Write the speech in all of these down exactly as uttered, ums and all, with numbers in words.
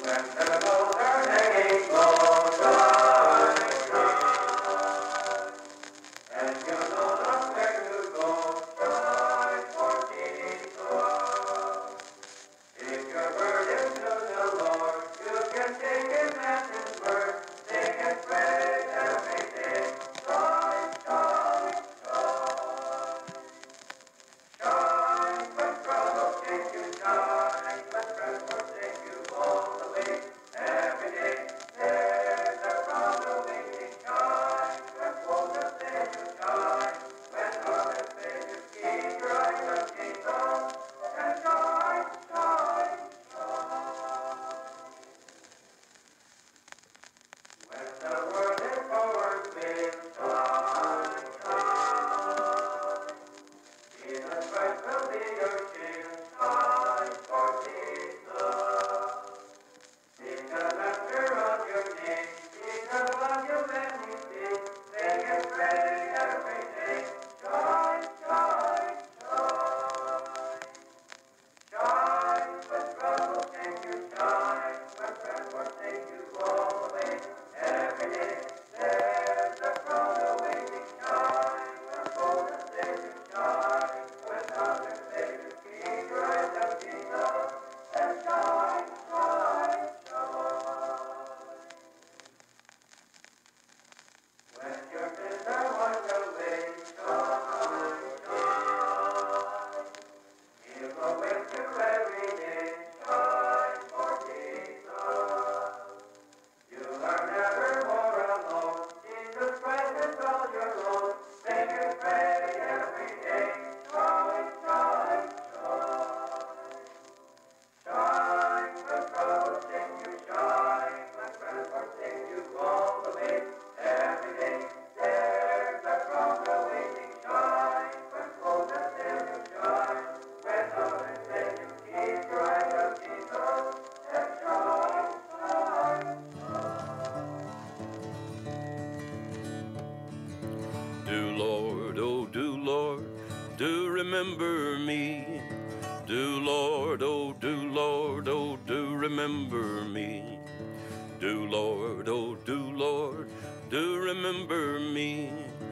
remember me. Do, Lord, oh, do, Lord, oh, do remember me. Do, Lord, oh, do, Lord, do remember me.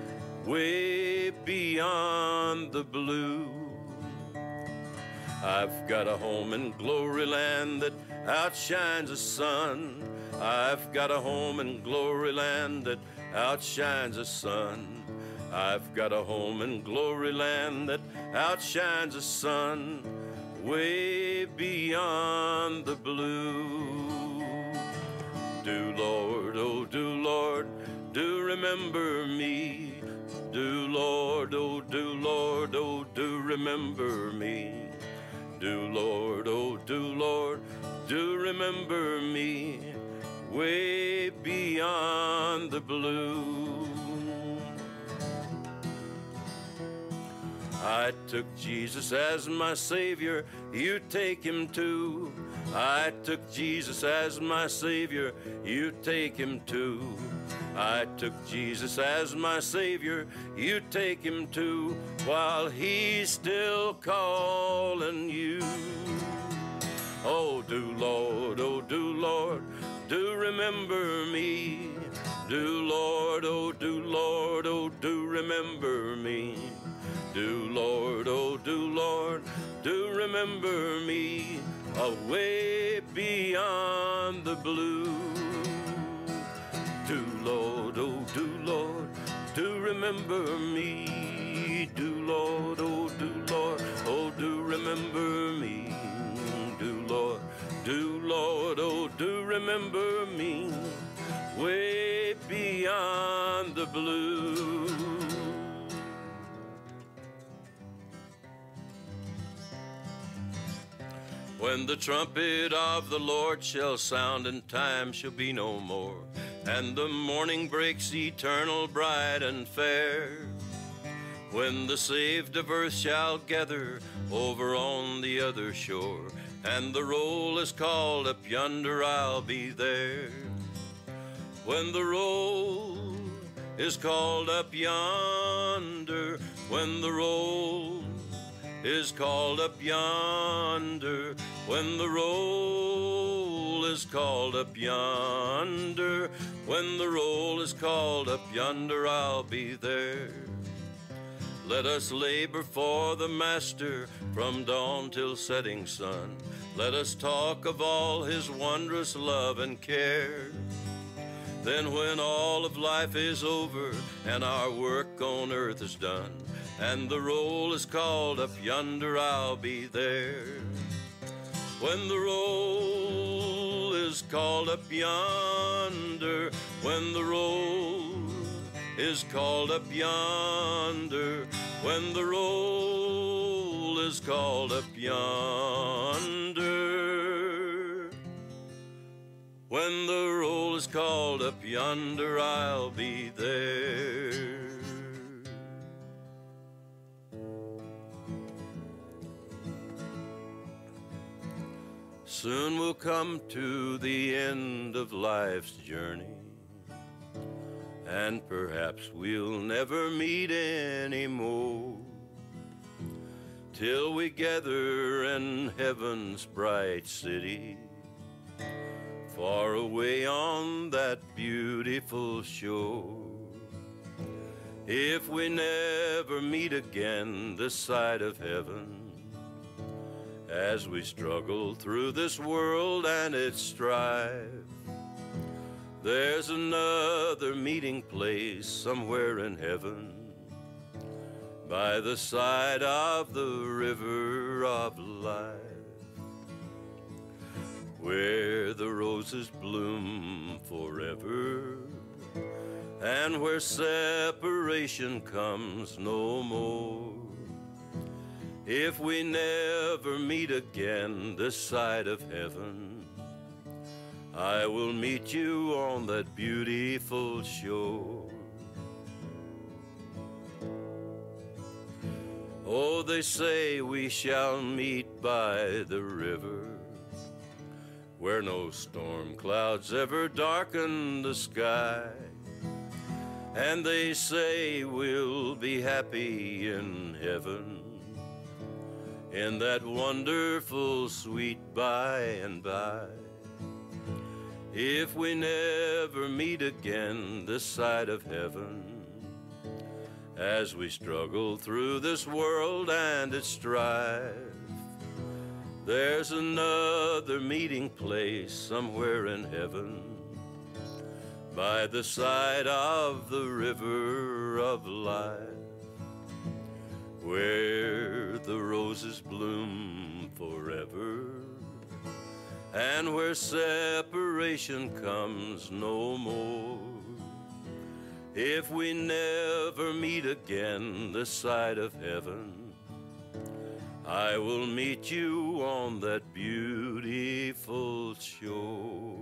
Way beyond the blue, I've got a home in glory land that outshines the sun. I've got a home in glory land that outshines the sun. I've got a home in glory land that outshines the sun, way beyond the blue. Do, Lord, oh, do, Lord, do remember me. Do, Lord, oh, do, Lord, oh, do remember me. Do, Lord, oh, do, Lord, do remember me, way beyond the blue. I took Jesus as my Savior, you take him too. I took Jesus as my Savior, you take him too. I took Jesus as my Savior, you take him too, while he's still calling you. Oh, do, Lord, oh, do, Lord, do remember me. Do, Lord, oh, do, Lord, oh, do remember me. Do, Lord, oh, do, Lord, do remember me, away beyond the blue. Do, Lord, oh, do, Lord, do remember me. Do, Lord, oh, do, Lord, oh, do remember me. Do, Lord, do, Lord, oh, do remember me, way beyond the blue. When the trumpet of the Lord shall sound and time shall be no more, and the morning breaks eternal, bright and fair, when the saved of earth shall gather over on the other shore, and the roll is called up yonder, I'll be there. When the roll is called up yonder, when the roll is called up yonder, when the roll roll is called up yonder, when the roll is called up yonder, I'll be there. Let us labor for the Master from dawn till setting sun. Let us talk of all his wondrous love and care. Then when all of life is over and our work on earth is done, and the roll is called up yonder, I'll be there. When the roll is called up yonder, when the roll is called up yonder, when the roll is called up yonder, when the roll is called up yonder, I'll be there. Soon we'll come to the end of life's journey, and perhaps we'll never meet anymore, till we gather in heaven's bright city, far away on that beautiful shore. If we never meet again this side of heaven, as we struggle through this world and its strife, there's another meeting place somewhere in heaven, by the side of the river of life, where the roses bloom forever, and where separation comes no more. If we never meet again this side of heaven, I will meet you on that beautiful shore. Oh, they say we shall meet by the river, where no storm clouds ever darken the sky. And they say we'll be happy in heaven, in that wonderful sweet by and by. If we never meet again this side of heaven, as we struggle through this world and its strife, there's another meeting place somewhere in heaven, by the side of the river of life, where the roses bloom forever, and where separation comes no more. If we never meet again this side of heaven, I will meet you on that beautiful shore.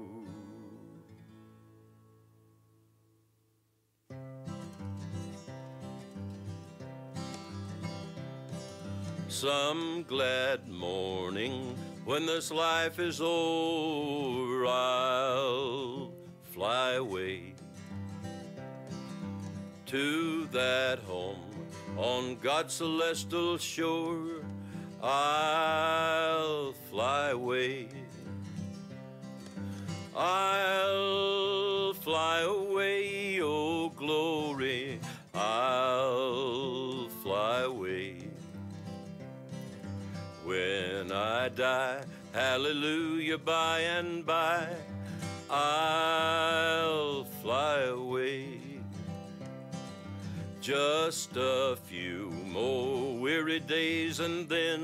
Some glad morning when this life is over, I'll fly away to that home on God's celestial shore. I'll fly away, I'll fly away, oh glory, I'll fly away. When I die, hallelujah, by and by, I'll fly away. Just a few more weary days and then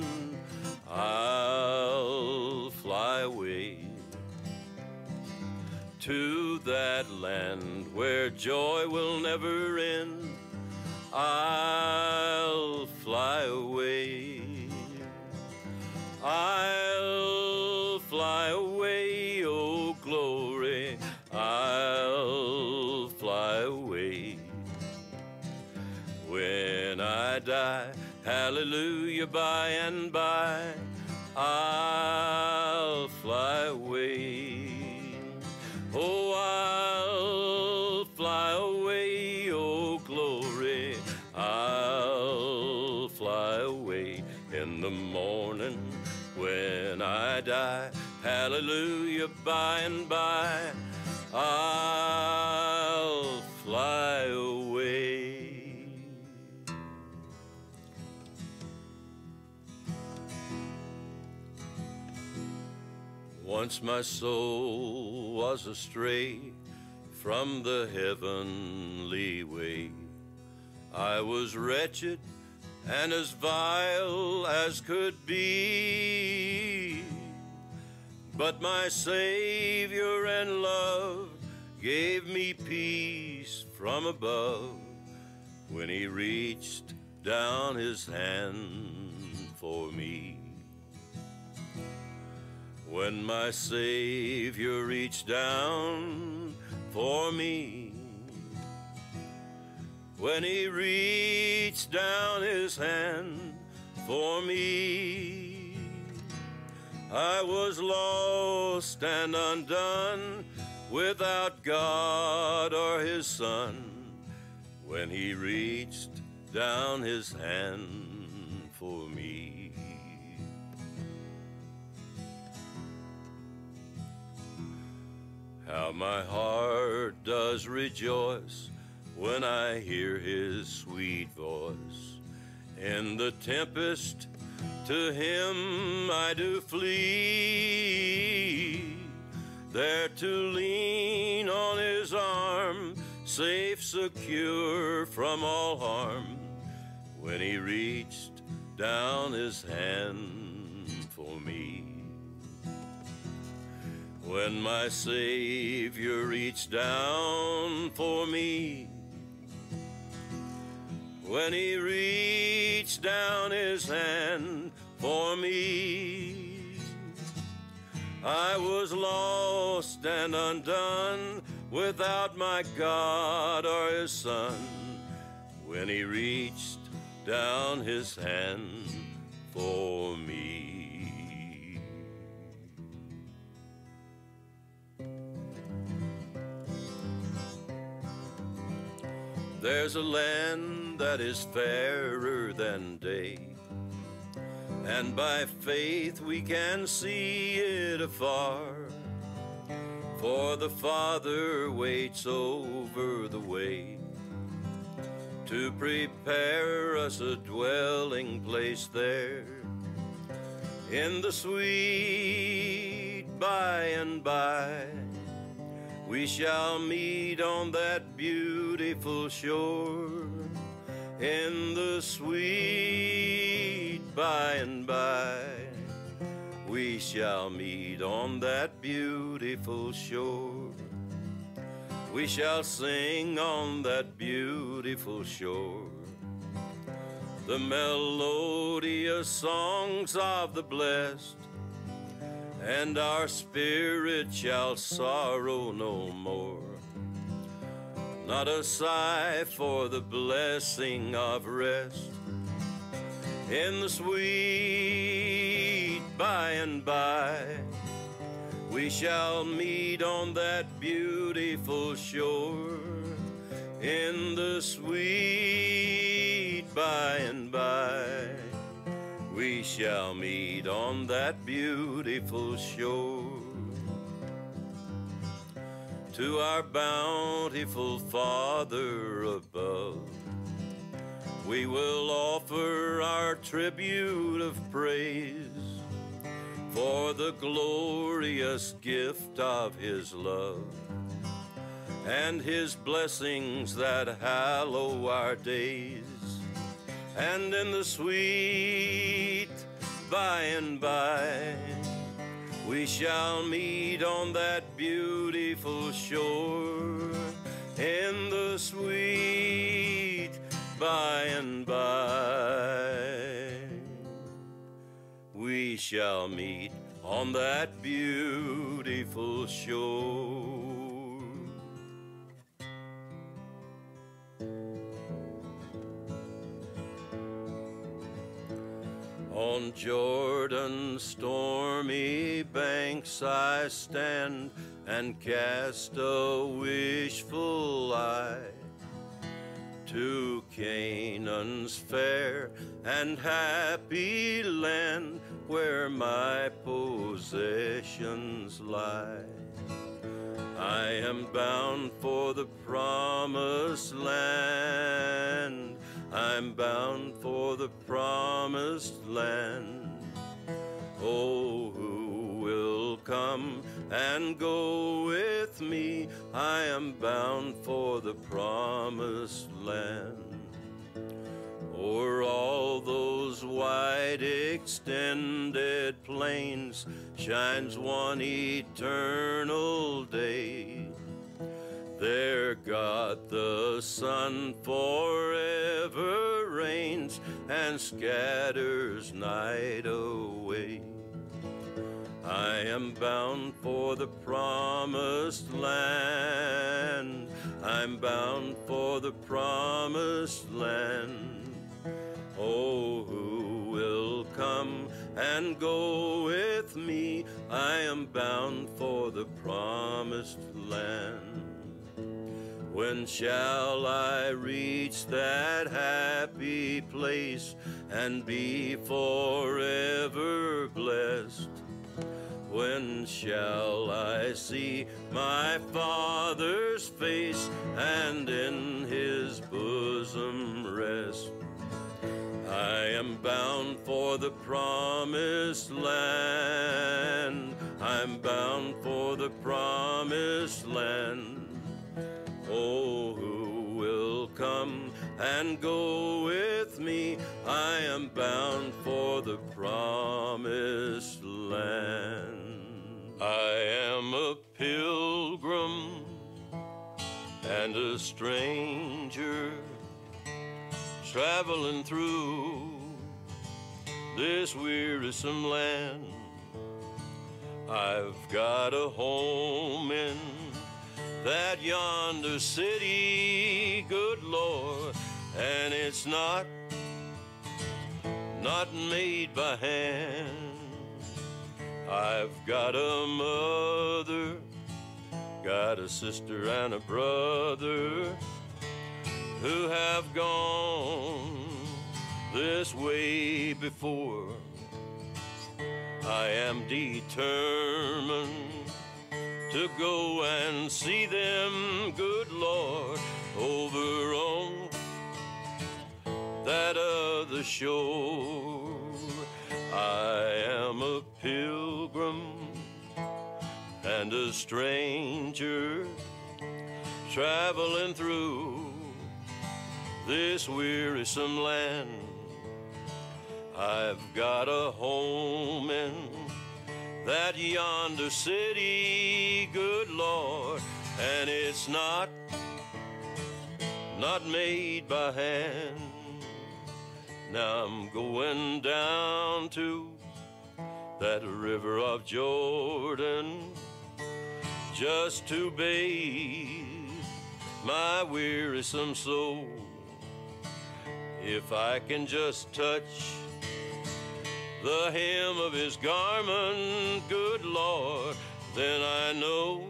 I'll fly away to that land where joy will never end. I'll fly away, I'll fly away, oh glory, I'll fly away. When I die, hallelujah, by and by, I'll fly away. Oh, I'll fly away, oh glory, I'll fly away. In the morning when I die, hallelujah, by and by I'll fly away. Once my soul was astray from the heavenly way. I was wretched and as vile as could be, but my Savior and love gave me peace from above when he reached down his hand for me. When my Savior reached down for me, when he reached down his hand for me, I was lost and undone, without God or his Son, when he reached down his hand for me. How my heart does rejoice when I hear his sweet voice. In the tempest to him I do flee, there to lean on his arm, safe, secure from all harm, when he reached down his hand for me. When my Savior reached down for me, when he reached down his hand for me, I was lost and undone, without my God or his Son, when he reached down his hand for me. There's a land that is fairer than day, and by faith we can see it afar, for the Father waits over the way to prepare us a dwelling place there in the sweet by and by. We shall meet on that beautiful shore in the sweet by and by. We shall meet on that beautiful shore. We shall sing on that beautiful shore the melodious songs of the blessed, and our spirit shall sorrow no more. Not a sigh for the blessing of rest in the sweet by and by. We shall meet on that beautiful shore in the sweet by and by. We shall meet on that beautiful shore. To our bountiful Father above, we will offer our tribute of praise for the glorious gift of his love and his blessings that hallow our days. And in the sweet by and by, we shall meet on that beautiful shore in the sweet by and by. We shall meet on that beautiful shore. On Jordan's stormy banks I stand and cast a wishful eye to Canaan's fair and happy land, where my possessions lie. I am bound for the promised land. I'm bound for the promised land. Oh, who will come and go with me? I am bound for the promised land. O'er all those wide extended plains shines one eternal day. There God the Son forever reigns and scatters night away. I am bound for the promised land. I'm bound for the promised land. Oh, who will come and go with me? I am bound for the promised land. When shall I reach that happy place and be forever blessed? When shall I see my Father's face and in his bosom rest? I am bound for the promised land. I'm bound for the promised land. Oh, who will come and go with me? I am bound for the promised land. I am a pilgrim and a stranger, traveling through this wearisome land. I've got a home in that yonder city, good Lord, and it's not, not made by hand. I've got a mother, got a sister and a brother who have gone this way before. I am determined to go and see them, good Lord, over on that other shore. I am a pilgrim and a stranger, traveling through this wearisome land. I've got a home in that yonder city, good Lord, and it's not, not made by hand. Now I'm going down to that river of Jordan just to bathe my wearisome soul. If I can just touch the hem of his garment, good Lord, then I know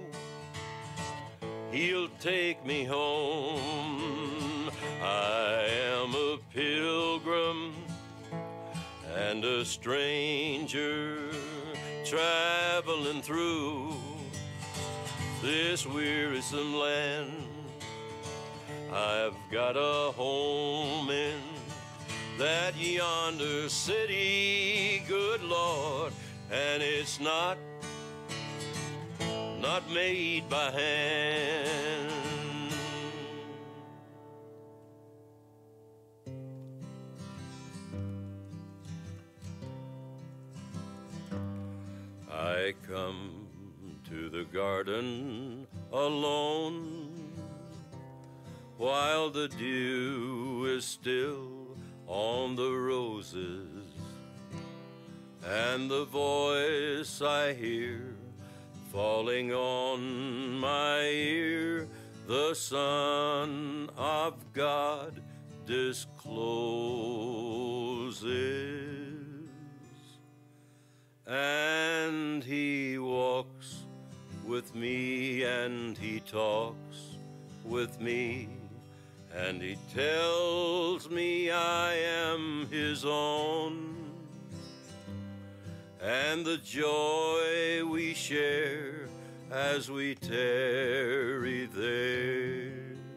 he'll take me home. I am a pilgrim and a stranger, traveling through this wearisome land. I've got a home in that yonder city, good Lord, and it's not, not made by hand. I come to the garden alone while the dew is still on the roses, and the voice I hear falling on my ear, the Son of God discloses, and he walks with me and he talks with me, and he tells me I am his own. and the joy we share as we tarry there.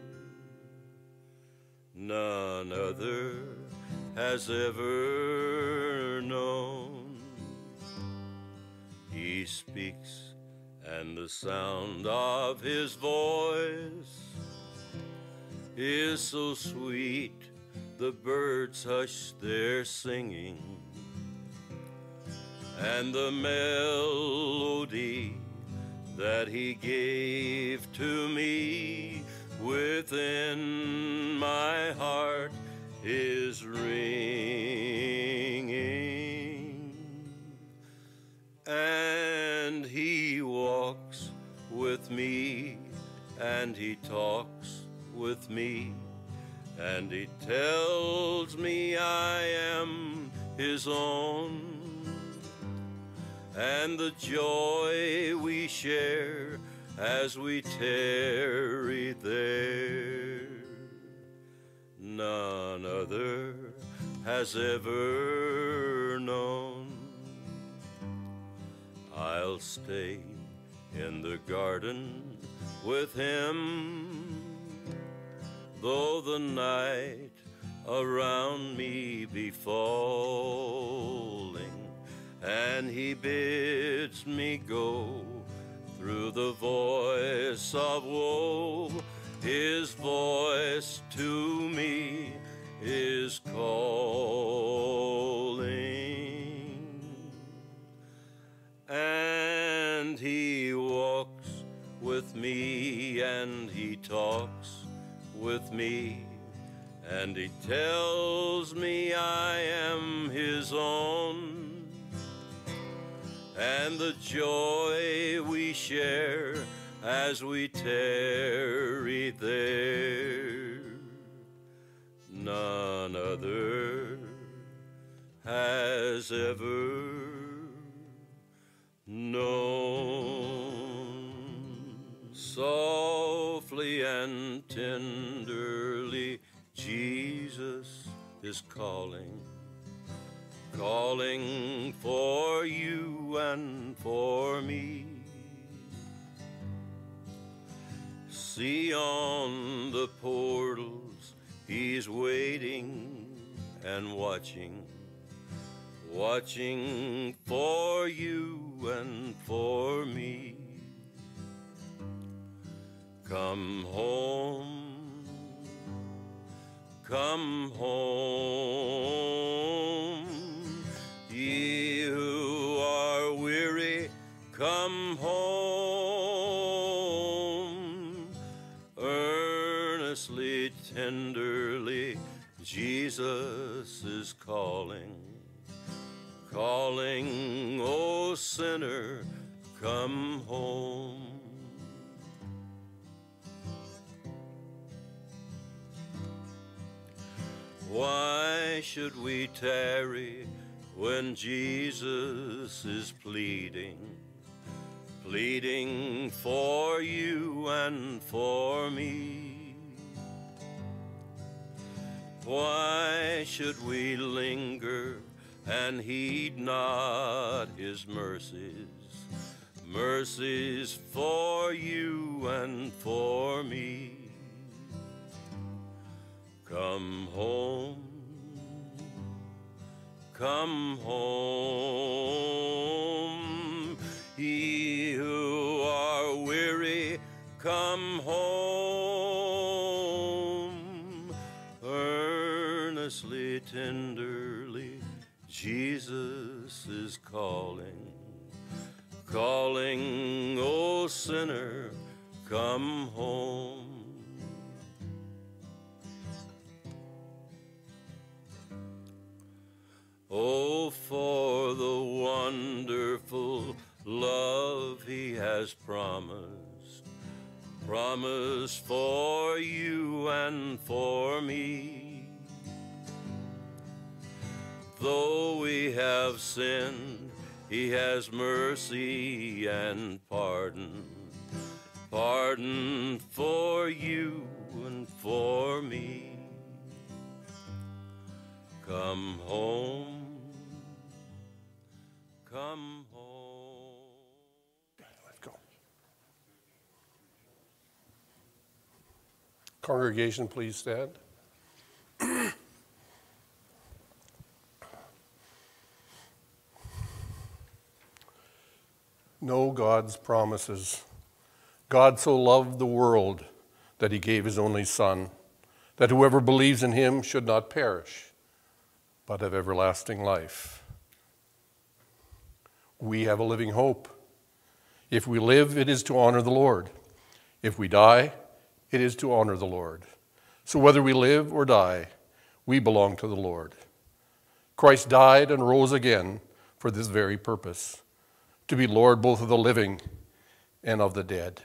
None other has ever known. He speaks, and the sound of his voice is so sweet, the birds hush their singing, and the melody that he gave to me within my heart is ringing. And he walks with me, and he talks with me, and he tells me I am his own. And the joy we share as we tarry there, none other has ever known. I'll stay in the garden with him, though the night around me be falling, and he bids me go through the voice of woe. His voice to me is calling, and he walks with me, and he talks with me, and he tells me I am his own. And the joy we share as we tarry there, none other has ever known. Softly and tenderly, Jesus is calling, calling for you and for me. See on the portals, he's waiting and watching, watching for you and for me. Come home, come home, ye who are weary, come home. Earnestly, tenderly, Jesus is calling, calling, O sinner, come home. Why should we tarry when Jesus is pleading, pleading for you and for me? Why should we linger and heed not his mercies, mercies for you and for me? Come home, come home, ye who are weary, come home. Earnestly, tenderly, Jesus is calling, calling, O sinner, come home. Oh, for the wonderful love he has promised, promised for you and for me. Though we have sinned, he has mercy and pardon, pardon for you and for me. Come home, come come home. Let's go. Congregation, please stand. Know God's promises. God so loved the world that he gave his only Son, that whoever believes in him should not perish, but have everlasting life. We have a living hope. If we live, it is to honor the Lord. If we die, it is to honor the Lord. So whether we live or die, we belong to the Lord. Christ died and rose again for this very purpose, to be Lord both of the living and of the dead.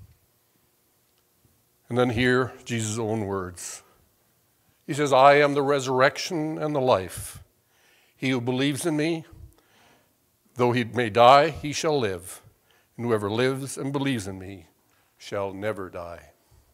And then hear Jesus' own words. He says, I am the resurrection and the life. He who believes in me, though he may die, he shall live. And whoever lives and believes in me shall never die.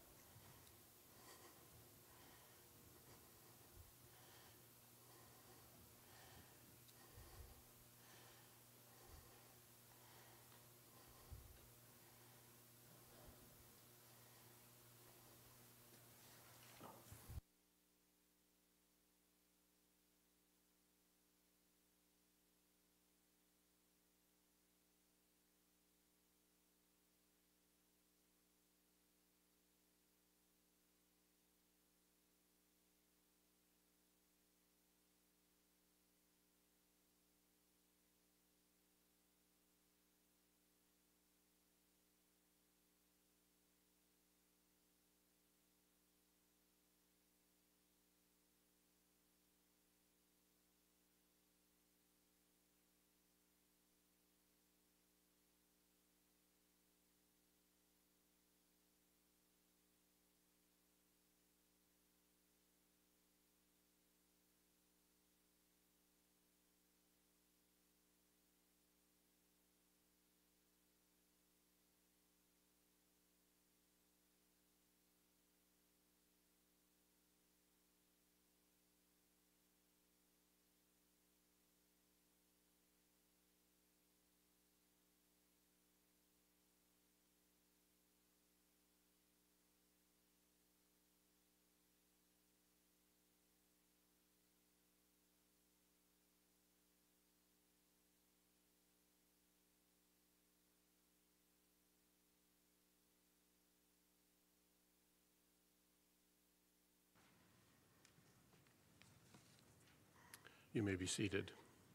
You may be seated.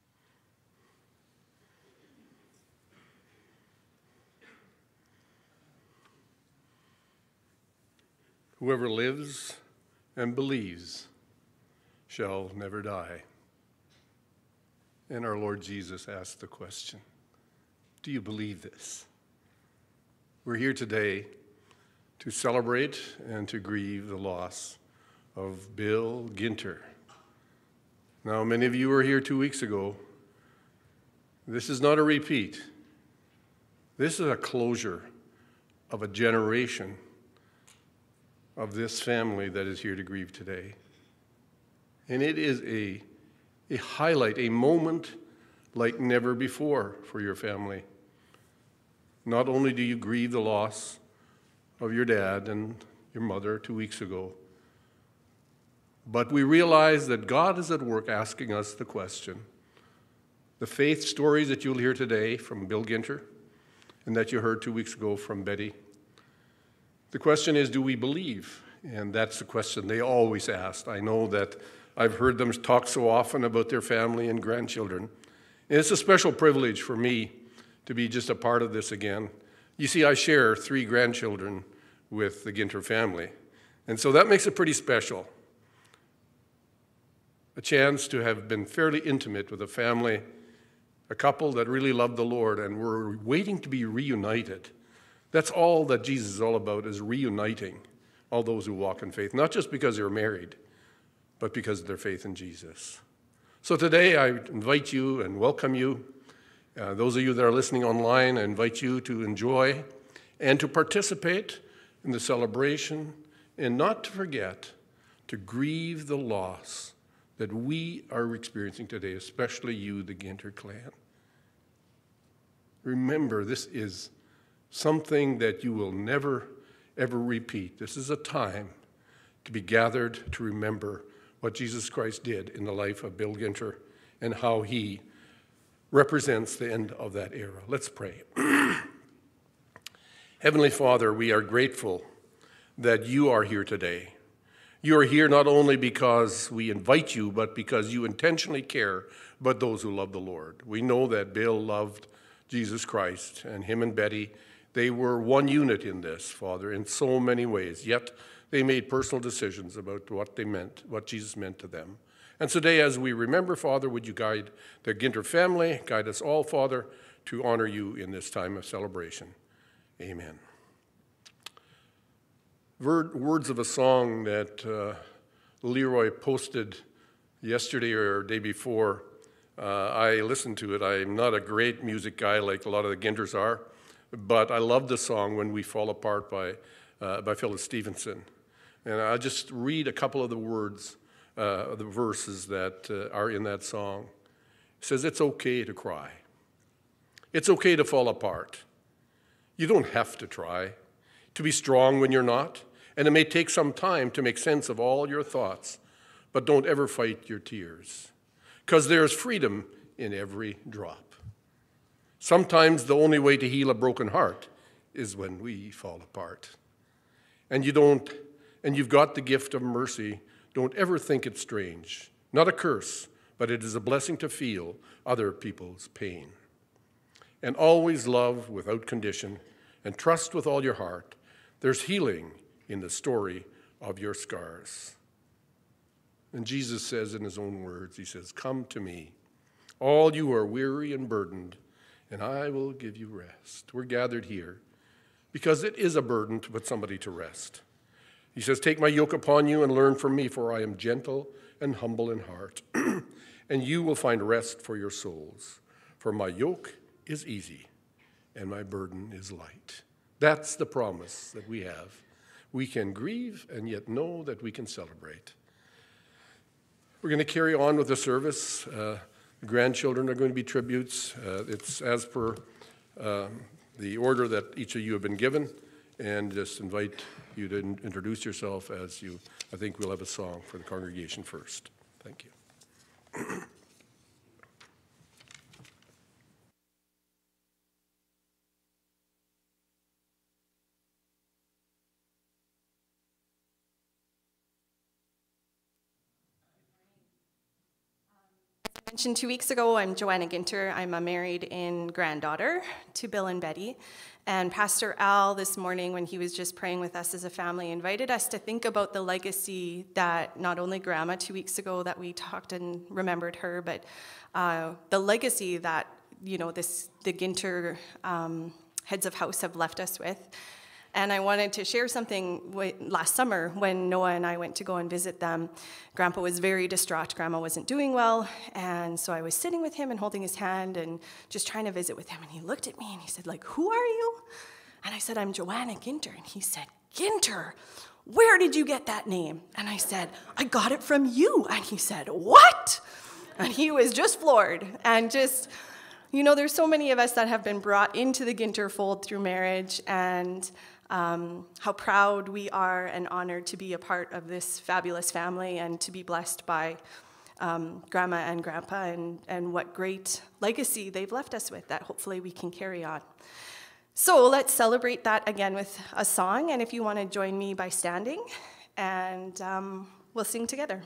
Whoever lives and believes shall never die. And our Lord Jesus asked the question, do you believe this? We're here today to celebrate and to grieve the loss of Bill Ginter. Now, many of you were here two weeks ago. This is not a repeat. This is a closure of a generation of this family that is here to grieve today. And it is a, a highlight, a moment like never before for your family. Not only do you grieve the loss of your dad and your mother two weeks ago, but we realize that God is at work asking us the question. The faith stories that you'll hear today from Bill Ginter and that you heard two weeks ago from Betty. The question is, do we believe? And that's the question they always asked. I know that I've heard them talk so often about their family and grandchildren. And it's a special privilege for me to be just a part of this again. You see, I share three grandchildren with the Ginter family. And so that makes it pretty special. A chance to have been fairly intimate with a family, a couple that really loved the Lord and were waiting to be reunited. That's all that Jesus is all about, is reuniting all those who walk in faith, not just because they're married, but because of their faith in Jesus. So today I invite you and welcome you. Uh, those of you that are listening online, I invite you to enjoy and to participate in the celebration and not to forget to grieve the loss that we are experiencing today, especially you, the Ginter clan. remember, this is something that you will never, ever repeat. This is a time to be gathered to remember what Jesus Christ did in the life of Bill Ginter and how he represents the end of that era. Let's pray. Heavenly Father, we are grateful that you are here today. You are here not only because we invite you, but because you intentionally care about those who love the Lord. We know that Bill loved Jesus Christ, and him and Betty, they were one unit in this, Father, in so many ways. Yet they made personal decisions about what they meant, what Jesus meant to them. And today, as we remember, Father, would you guide the Ginter family, guide us all, Father, to honor you in this time of celebration. Amen. Words of a song that uh, Leroy posted yesterday or day before. Uh, I listened to it. I'm not a great music guy like a lot of the Ginters are, but I love the song When We Fall Apart by, uh, by Phyllis Stevenson. And I'll just read a couple of the words, uh, the verses that uh, are in that song. It says, it's okay to cry. It's okay to fall apart. You don't have to try to be strong when you're not. And it may take some time to make sense of all your thoughts, but don't ever fight your tears, because there's freedom in every drop. Sometimes the only way to heal a broken heart is when we fall apart. And you don't, and you've got the gift of mercy. Don't ever think it's strange, not a curse, but it is a blessing to feel other people's pain. And always love without condition and trust with all your heart. There's healing in the story of your scars. And Jesus says in his own words, he says, come to me, all you are weary and burdened, and I will give you rest. We're gathered here because it is a burden to put somebody to rest. He says, take my yoke upon you and learn from me, for I am gentle and humble in heart, and you will find rest for your souls. For my yoke is easy and my burden is light. That's the promise that we have. We can grieve and yet know that we can celebrate. We're going to carry on with the service. Uh, the grandchildren are going to be tributes. Uh, it's as per uh, the order that each of you have been given, and just invite you to in- introduce yourself as you, I think we'll have a song for the congregation first. Thank you. Mentioned two weeks ago, I'm Joanna Ginter. I'm a married-in granddaughter to Bill and Betty. And Pastor Al, this morning, when he was just praying with us as a family, invited us to think about the legacy that not only Grandma, two weeks ago, that we talked and remembered her, but uh, the legacy that, you know, this the Ginter um, heads of house have left us with. And I wanted to share something with, last summer when Noah and I went to go and visit them. Grandpa was very distraught. Grandma wasn't doing well. And so I was sitting with him and holding his hand and just trying to visit with him. And he looked at me and he said, like, who are you? And I said, I'm Joanna Ginter. And he said, Ginter, where did you get that name? And I said, I got it from you. And he said, what? And he was just floored. And just, you know, there's so many of us that have been brought into the Ginter fold through marriage, and Um, how proud we are and honored to be a part of this fabulous family and to be blessed by um, Grandma and Grandpa, and, and what great legacy they've left us with that hopefully we can carry on. So let's celebrate that again with a song, and if you want to join me by standing, and um, we'll sing together.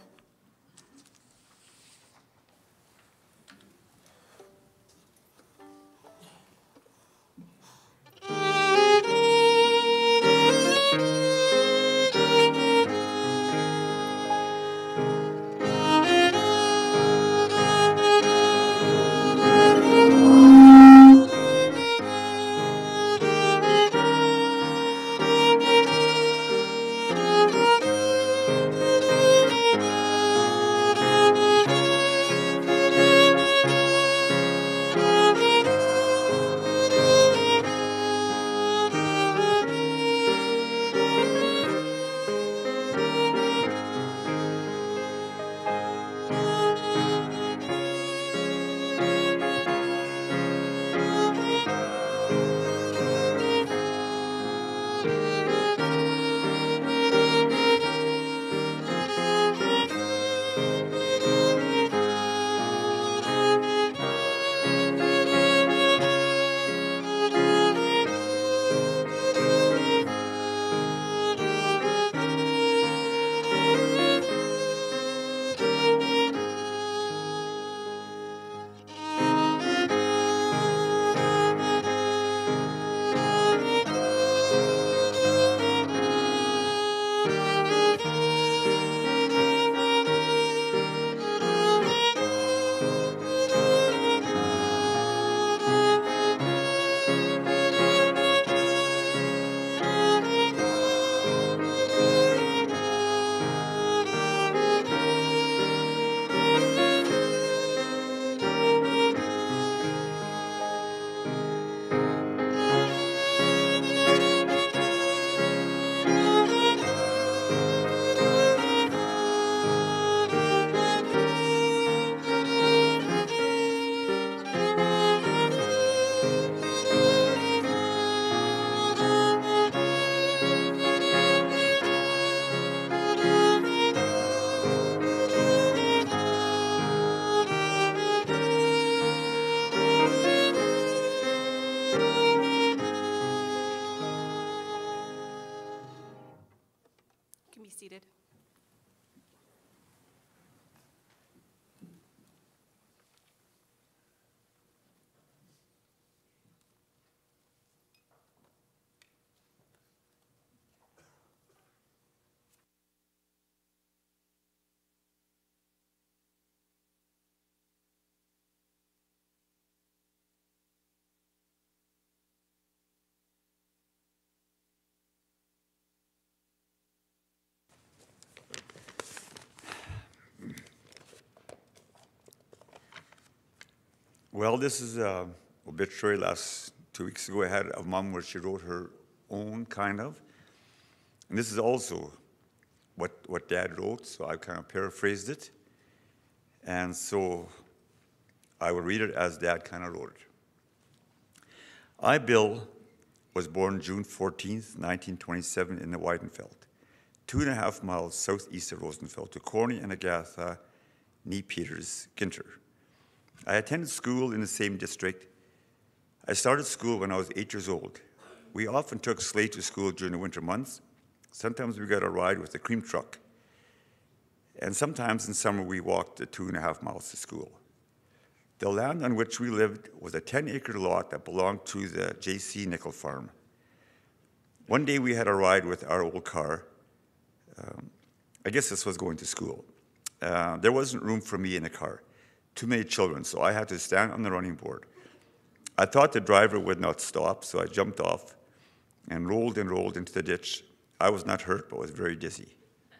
Well, this is an obituary last two weeks ago I had of Mom where she wrote her own, kind of. And this is also what, what Dad wrote, so I kind of paraphrased it. And so I will read it as Dad kind of wrote it. I, Bill, was born June fourteenth, nineteen twenty-seven in the Weidenfeld, two and a half miles southeast of Rosenfeld, to Corny and Agatha Nee Peters, Ginter. I attended school in the same district. I started school when I was eight years old. We often took sleigh to school during the winter months. Sometimes we got a ride with the cream truck. And sometimes in summer we walked the two and a half miles to school. The land on which we lived was a ten-acre lot that belonged to the J C Nickel farm. One day we had a ride with our old car. Um, I guess this was going to school. Uh, there wasn't room for me in the car. Too many children, so I had to stand on the running board. I thought the driver would not stop, so I jumped off and rolled and rolled into the ditch. I was not hurt, but was very dizzy.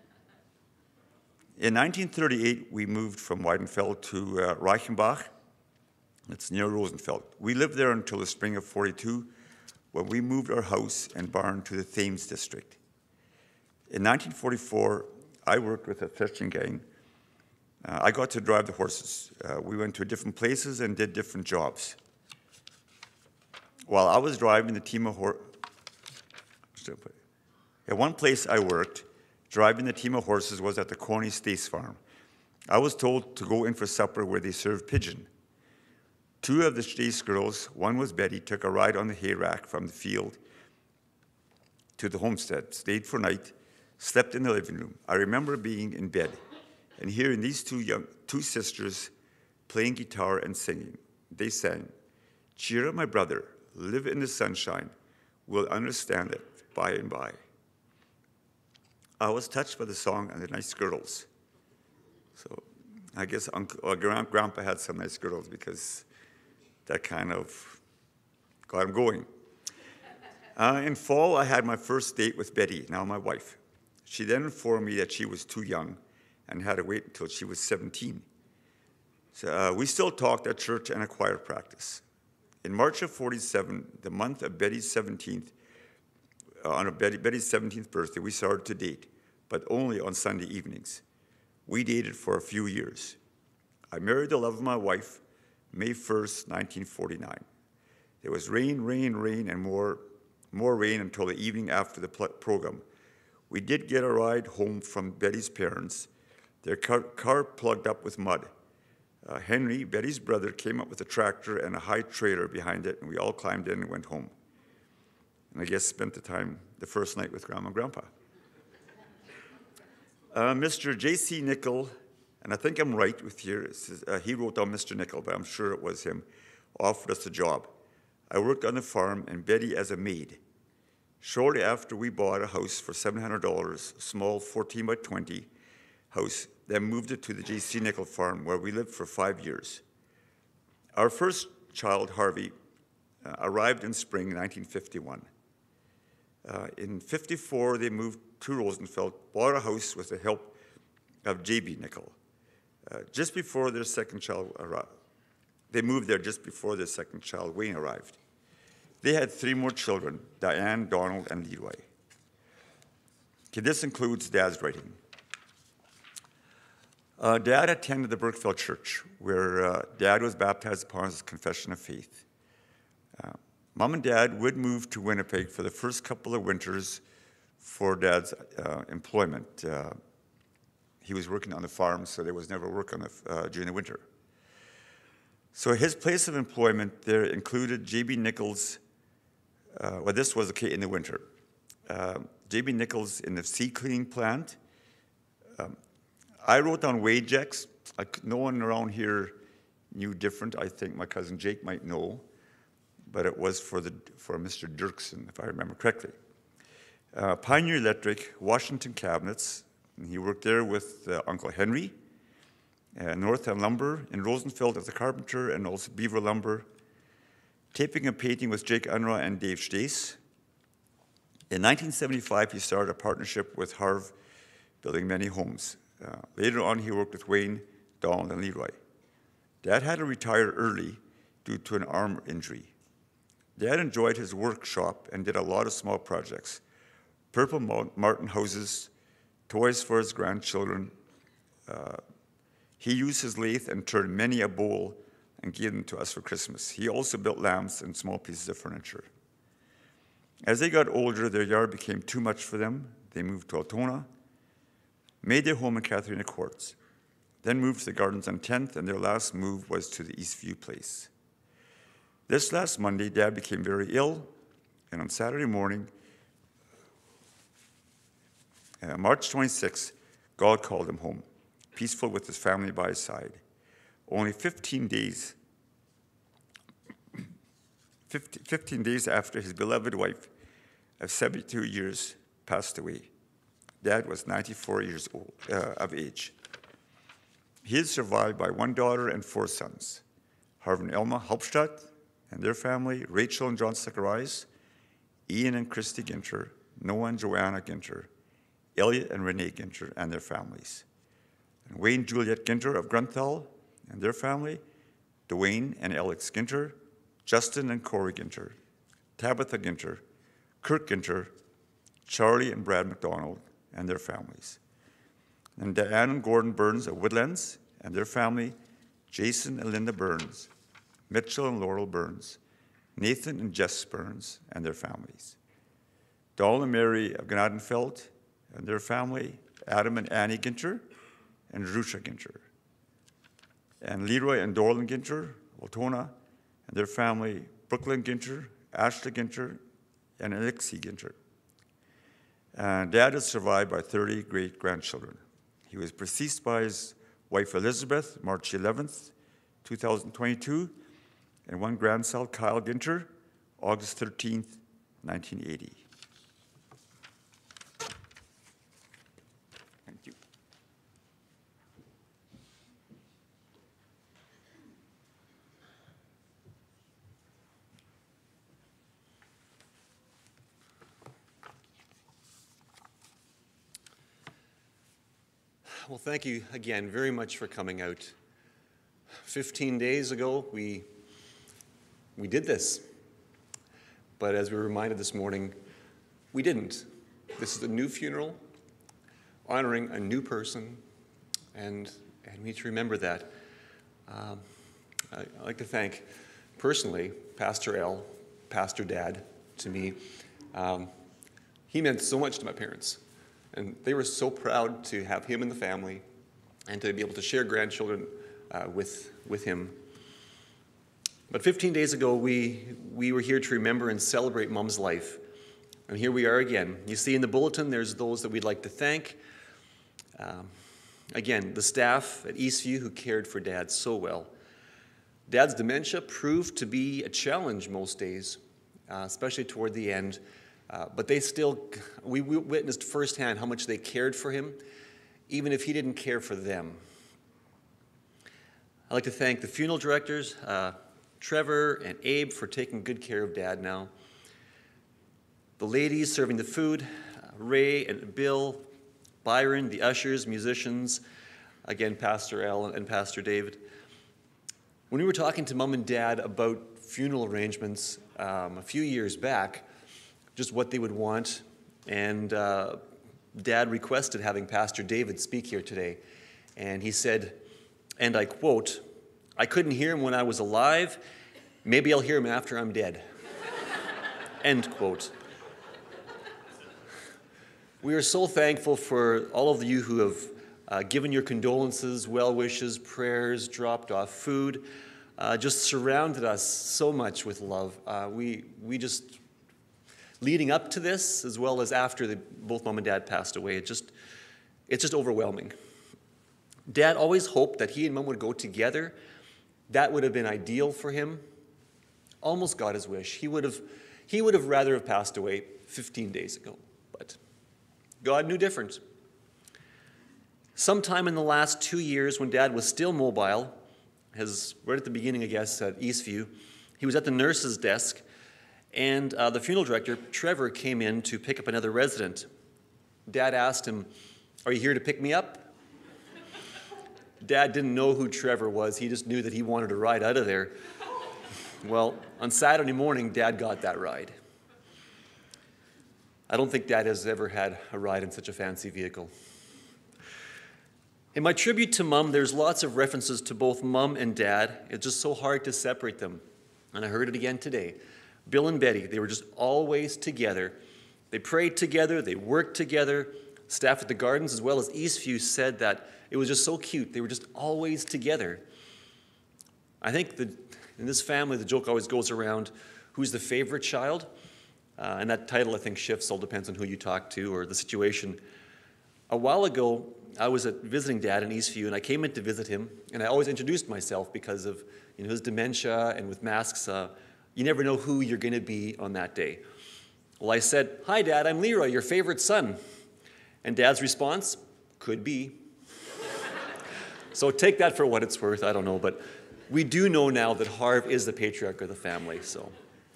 In nineteen thirty-eight, we moved from Weidenfeld to uh, Reichenbach. It's near Rosenfeld. We lived there until the spring of forty-two, when we moved our house and barn to the Thames district. In nineteen forty-four, I worked with a fishing gang. Uh, I got to drive the horses. Uh, we went to different places and did different jobs. While I was driving the team of horses, at one place I worked, driving the team of horses was at the Corny Stace farm. I was told to go in for supper where they served pigeon. Two of the Stace girls, one was Betty, took a ride on the hay rack from the field to the homestead, stayed for night, slept in the living room. I remember being in bed and hearing these two young, two sisters playing guitar and singing. They sang, "Cheer up, my brother, live in the sunshine, we'll understand it by and by." I was touched by the song and the nice girls. So I guess Uncle, or Grandpa had some nice girls because that kind of got him going. Uh, in fall, I had my first date with Betty, now my wife. She then informed me that she was too young and had to wait until she was seventeen. So, uh, we still talked at church and at choir practice. In March of forty-seven, the month of Betty's seventeenth, uh, on Betty, Betty's seventeenth birthday, we started to date, but only on Sunday evenings. We dated for a few years. I married the love of my wife, May first, nineteen forty-nine. There was rain, rain, rain, and more, more rain until the evening after the program. We did get a ride home from Betty's parents. Their car, car plugged up with mud. Uh, Henry, Betty's brother, came up with a tractor and a high trailer behind it, and we all climbed in and went home. And I guess spent the time, the first night with Grandma and Grandpa. Uh, Mister J C Nickel, and I think I'm right with here, uh, he wrote down Mister Nickel, but I'm sure it was him, offered us a job. I worked on the farm and Betty as a maid. Shortly after, we bought a house for seven hundred dollars, a small fourteen by twenty house, then moved it to the J C Nickel farm, where we lived for five years. Our first child, Harvey, uh, arrived in spring nineteen fifty-one. Uh, in fifty-four, they moved to Rosenfeld, bought a house with the help of J B Nickel. Uh, just before their second child arrived, they moved there just before their second child, Wayne, arrived. They had three more children, Diane, Donald, and Leroy. Okay, this includes Dad's writing. Uh, Dad attended the Burkeville Church, where uh, Dad was baptized upon his confession of faith. Uh, Mom and Dad would move to Winnipeg for the first couple of winters for Dad's uh, employment. Uh, he was working on the farm, so there was never work on the, uh, during the winter. So his place of employment there included J B Nichols. Uh, well, this was okay in the winter. Uh, J B Nichols in the seed cleaning plant. Um, I wrote down Wagex. I, no one around here knew different. I think my cousin Jake might know, but it was for the for Mister Dirksen, if I remember correctly. Uh, Pioneer Electric, Washington Cabinets. And he worked there with uh, Uncle Henry. Uh, North End Lumber in Rosenfeld as a carpenter, and also Beaver Lumber. Taping and painting with Jake Unruh and Dave Stace. In nineteen seventy-five, he started a partnership with Harv, building many homes. Uh, later on, he worked with Wayne, Donald, and Leroy. Dad had to retire early due to an arm injury. Dad enjoyed his workshop and did a lot of small projects. Purple Martin houses, toys for his grandchildren. Uh, he used his lathe and turned many a bowl and gave them to us for Christmas. He also built lamps and small pieces of furniture. As they got older, their yard became too much for them. They moved to Altona, made their home in Catharina Courts, then moved to the Gardens on tenth, and their last move was to the Eastview place. This last Monday, Dad became very ill, and on Saturday morning, uh, March twenty-sixth, God called him home, peaceful with his family by his side. Only fifteen days, fifteen days after his beloved wife of seventy-two years passed away. Dad was ninety-four years old, uh, of age. He is survived by one daughter and four sons, Harv and Elma Hauptstadt and their family, Rachel and John Zacharias, Ian and Christy Ginter, Noah and Joanna Ginter, Elliot and Renee Ginter and their families, and Wayne Juliet Ginter of Grunthal and their family, Dwayne and Alex Ginter, Justin and Corey Ginter, Tabitha Ginter, Kirk Ginter, Charlie and Brad McDonald and their families, and Diane and Gordon Burns of Woodlands and their family, Jason and Linda Burns, Mitchell and Laurel Burns, Nathan and Jess Burns and their families, Donald and Mary of Gnadenfeld and their family, Adam and Annie Ginter, and Rusha Ginter, and Leroy and Dorlan Ginter, Altona, and their family, Brooklyn Ginter, Ashley Ginter, and Alexi Ginter. And Dad is survived by thirty great-grandchildren. He was deceased by his wife Elizabeth, March eleventh, two thousand twenty-two, and one grandson, Kyle Ginter, August thirteenth, nineteen eighty. Thank you. Well, thank you again very much for coming out. Fifteen days ago, we, we did this. But as we were reminded this morning, we didn't. This is a new funeral, honoring a new person, and, and we need to remember that. Um, I, I'd like to thank, personally, Pastor L, Pastor Dad, to me. Um, he meant so much to my parents. And they were so proud to have him in the family and to be able to share grandchildren uh, with, with him. But fifteen days ago, we, we were here to remember and celebrate Mom's life. And here we are again. You see in the bulletin, there's those that we'd like to thank. Um, again, the staff at Eastview who cared for Dad so well. Dad's dementia proved to be a challenge most days, uh, especially toward the end. Uh, but they still, we, we witnessed firsthand how much they cared for him, even if he didn't care for them. I'd like to thank the funeral directors, uh, Trevor and Abe, for taking good care of Dad now. The ladies serving the food, uh, Ray and Bill, Byron, the ushers, musicians, again, Pastor Al and Pastor David. When we were talking to Mom and Dad about funeral arrangements um, a few years back, just what they would want, and uh, Dad requested having Pastor David speak here today. And he said, and I quote, "I couldn't hear him when I was alive. Maybe I'll hear him after I'm dead." End quote. We are so thankful for all of you who have uh, given your condolences, well wishes, prayers, dropped off food, uh, just surrounded us so much with love. Uh, we, we just... Leading up to this, as well as after the, both Mom and Dad passed away, it just, it's just overwhelming. Dad always hoped that he and Mom would go together. That would have been ideal for him. Almost got his wish. He would have, he would have rather have passed away fifteen days ago, but God knew different. Sometime in the last two years, when Dad was still mobile, his, right at the beginning, I guess, at Eastview, he was at the nurse's desk. And uh, the funeral director, Trevor, came in to pick up another resident. Dad asked him, "Are you here to pick me up?" Dad didn't know who Trevor was. He just knew that he wanted to ride out of there. Well, on Saturday morning, Dad got that ride. I don't think Dad has ever had a ride in such a fancy vehicle. In my tribute to Mom, there's lots of references to both Mom and Dad. It's just so hard to separate them. And I heard it again today. Bill and Betty, they were just always together. They prayed together, they worked together. Staff at the Gardens as well as Eastview said that it was just so cute. They were just always together. I think that in this family, the joke always goes around, who's the favorite child? Uh, and that title, I think, shifts, all depends on who you talk to or the situation. A while ago, I was at visiting Dad in Eastview, and I came in to visit him, and I always introduced myself because of you know, his dementia, and with masks, uh, you never know who you're going to be on that day. Well, I said, "Hi, Dad, I'm Leroy, your favorite son." And Dad's response, "Could be." So take that for what it's worth, I don't know, but we do know now that Harv is the patriarch of the family, so.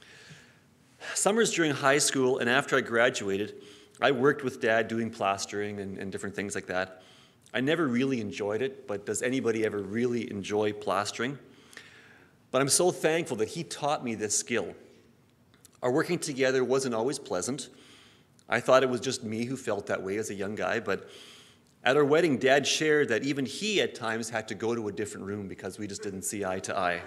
Summers during high school and after I graduated, I worked with Dad doing plastering and, and different things like that. I never really enjoyed it, but does anybody ever really enjoy plastering? But I'm so thankful that he taught me this skill. Our working together wasn't always pleasant. I thought it was just me who felt that way as a young guy, but at our wedding, Dad shared that even he at times had to go to a different room because we just didn't see eye to eye.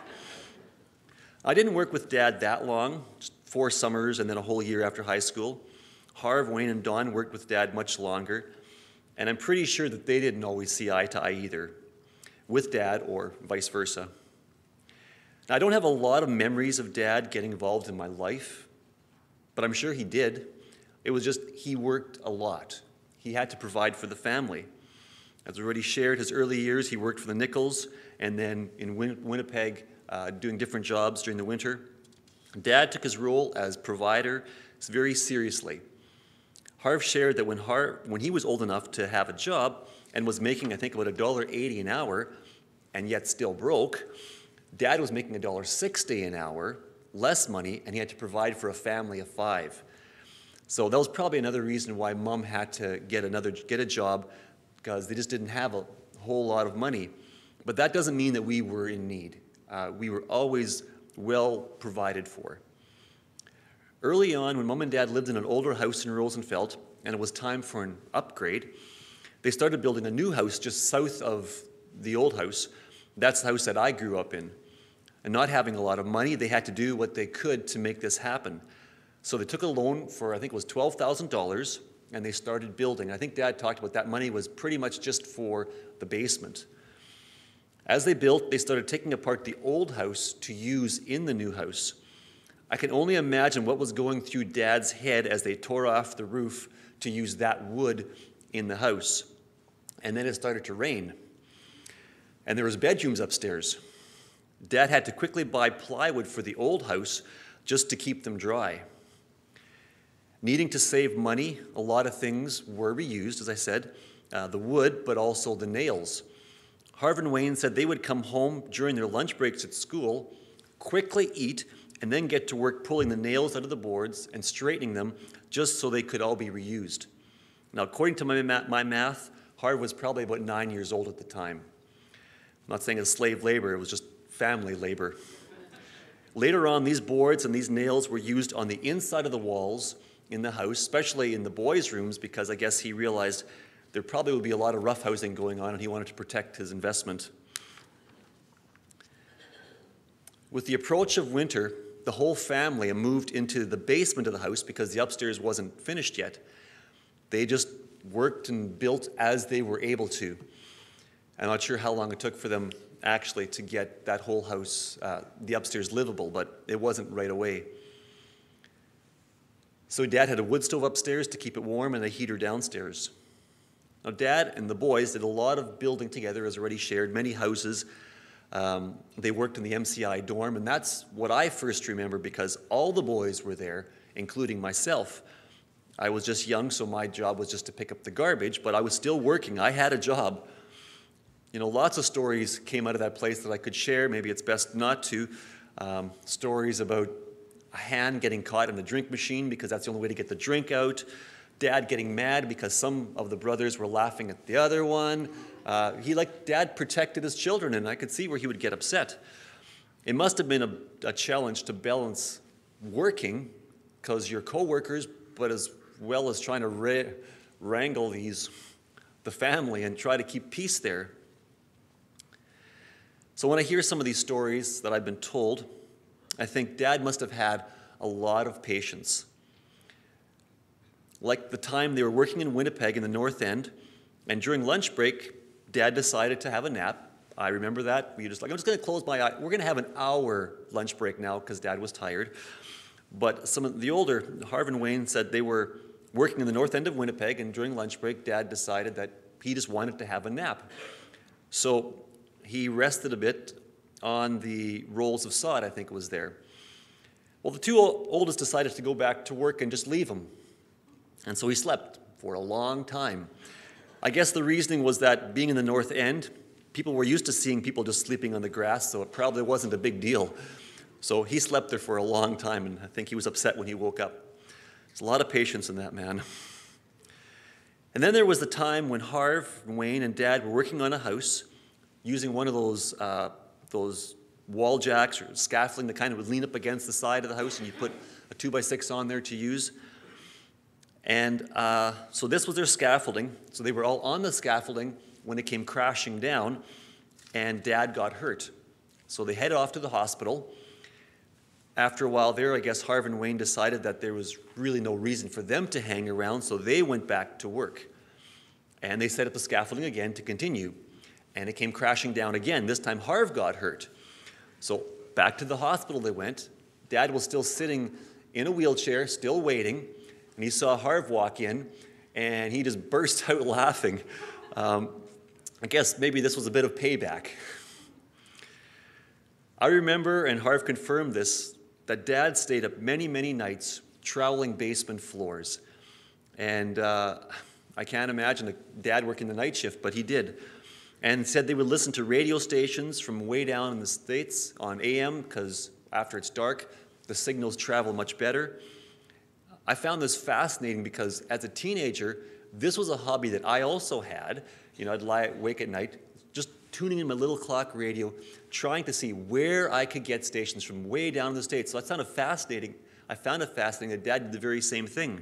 I didn't work with Dad that long, just four summers and then a whole year after high school. Harv, Wayne, and Don worked with Dad much longer, and I'm pretty sure that they didn't always see eye to eye either, with Dad or vice versa. Now, I don't have a lot of memories of Dad getting involved in my life, but I'm sure he did. It was just he worked a lot. He had to provide for the family. As already shared, his early years, he worked for the Nichols, and then in Win Winnipeg, uh, doing different jobs during the winter. Dad took his role as provider very seriously. Harv shared that when, Harv, when he was old enough to have a job and was making, I think, about one dollar eighty an hour, and yet still broke, Dad was making one dollar sixty an hour, less money, and he had to provide for a family of five. So that was probably another reason why Mom had to get another get a job, because they just didn't have a whole lot of money. But that doesn't mean that we were in need. Uh, we were always well provided for. Early on, when Mom and Dad lived in an older house in Rosenfeld, and it was time for an upgrade, they started building a new house just south of the old house. That's the house that I grew up in. And not having a lot of money, they had to do what they could to make this happen. So they took a loan for, I think it was twelve thousand dollars, and they started building. I think Dad talked about that money was pretty much just for the basement. As they built, they started taking apart the old house to use in the new house. I can only imagine what was going through Dad's head as they tore off the roof to use that wood in the house. And then it started to rain. And there was bedrooms upstairs. Dad had to quickly buy plywood for the old house just to keep them dry. Needing to save money, a lot of things were reused, as I said, uh, the wood, but also the nails. Harv and Wayne said they would come home during their lunch breaks at school, quickly eat, and then get to work pulling the nails out of the boards and straightening them just so they could all be reused. Now, according to my, ma my math, Harv was probably about nine years old at the time. I'm not saying it's slave labor, it was just family labor. Later on, these boards and these nails were used on the inside of the walls in the house, especially in the boys' rooms, because I guess he realized there probably would be a lot of roughhousing going on and he wanted to protect his investment. With the approach of winter, the whole family moved into the basement of the house because the upstairs wasn't finished yet. They just worked and built as they were able to. I'm not sure how long it took for them actually to get that whole house, uh, the upstairs, livable, but it wasn't right away. So Dad had a wood stove upstairs to keep it warm and a heater downstairs. Now Dad and the boys did a lot of building together, as already shared, many houses. Um, they worked in the M C I dorm, and that's what I first remember because all the boys were there, including myself. I was just young, so my job was just to pick up the garbage, but I was still working. I had a job. You know, lots of stories came out of that place that I could share. Maybe it's best not to. Um, stories about a hand getting caught in the drink machine because that's the only way to get the drink out. Dad getting mad because some of the brothers were laughing at the other one. Uh, he, like Dad, protected his children, and I could see where he would get upset. It must have been a, a challenge to balance working, because your coworkers, but as well as trying to ra- wrangle these, the family and try to keep peace there. So when I hear some of these stories that I've been told, I think Dad must have had a lot of patience. Like the time they were working in Winnipeg in the North End, and during lunch break, Dad decided to have a nap. I remember that. We were just like, I'm just going to close my eye. We're going to have an hour lunch break now because Dad was tired. But some of the older, Harv and Wayne, said they were working in the North End of Winnipeg, and during lunch break, Dad decided that he just wanted to have a nap. So he rested a bit on the rolls of sod, I think it was there. Well, the two oldest decided to go back to work and just leave him. And so he slept for a long time. I guess the reasoning was that being in the North End, people were used to seeing people just sleeping on the grass, so it probably wasn't a big deal. So he slept there for a long time, and I think he was upset when he woke up. There's a lot of patience in that man. And then there was the time when Harv, Wayne, and Dad were working on a house using one of those, uh, those wall jacks or scaffolding that kind of would lean up against the side of the house, and you put a two by six on there to use. And uh, so this was their scaffolding. So they were all on the scaffolding when it came crashing down, and Dad got hurt. So they headed off to the hospital. After a while there, I guess Harv and Wayne decided that there was really no reason for them to hang around, so they went back to work. And they set up the scaffolding again to continue. And it came crashing down again. This time Harv got hurt. So back to the hospital they went. Dad was still sitting in a wheelchair, still waiting, and he saw Harv walk in, and he just burst out laughing. Um, I guess maybe this was a bit of payback. I remember, and Harv confirmed this, that Dad stayed up many, many nights troweling basement floors. And uh, I can't imagine a Dad working the night shift, but he did. And said they would listen to radio stations from way down in the States on A M, because after it's dark, the signals travel much better. I found this fascinating because as a teenager, this was a hobby that I also had. You know, I'd lie awake at night, just tuning in my little clock radio, trying to see where I could get stations from way down in the States. So that sounded fascinating. I found it fascinating that Dad did the very same thing.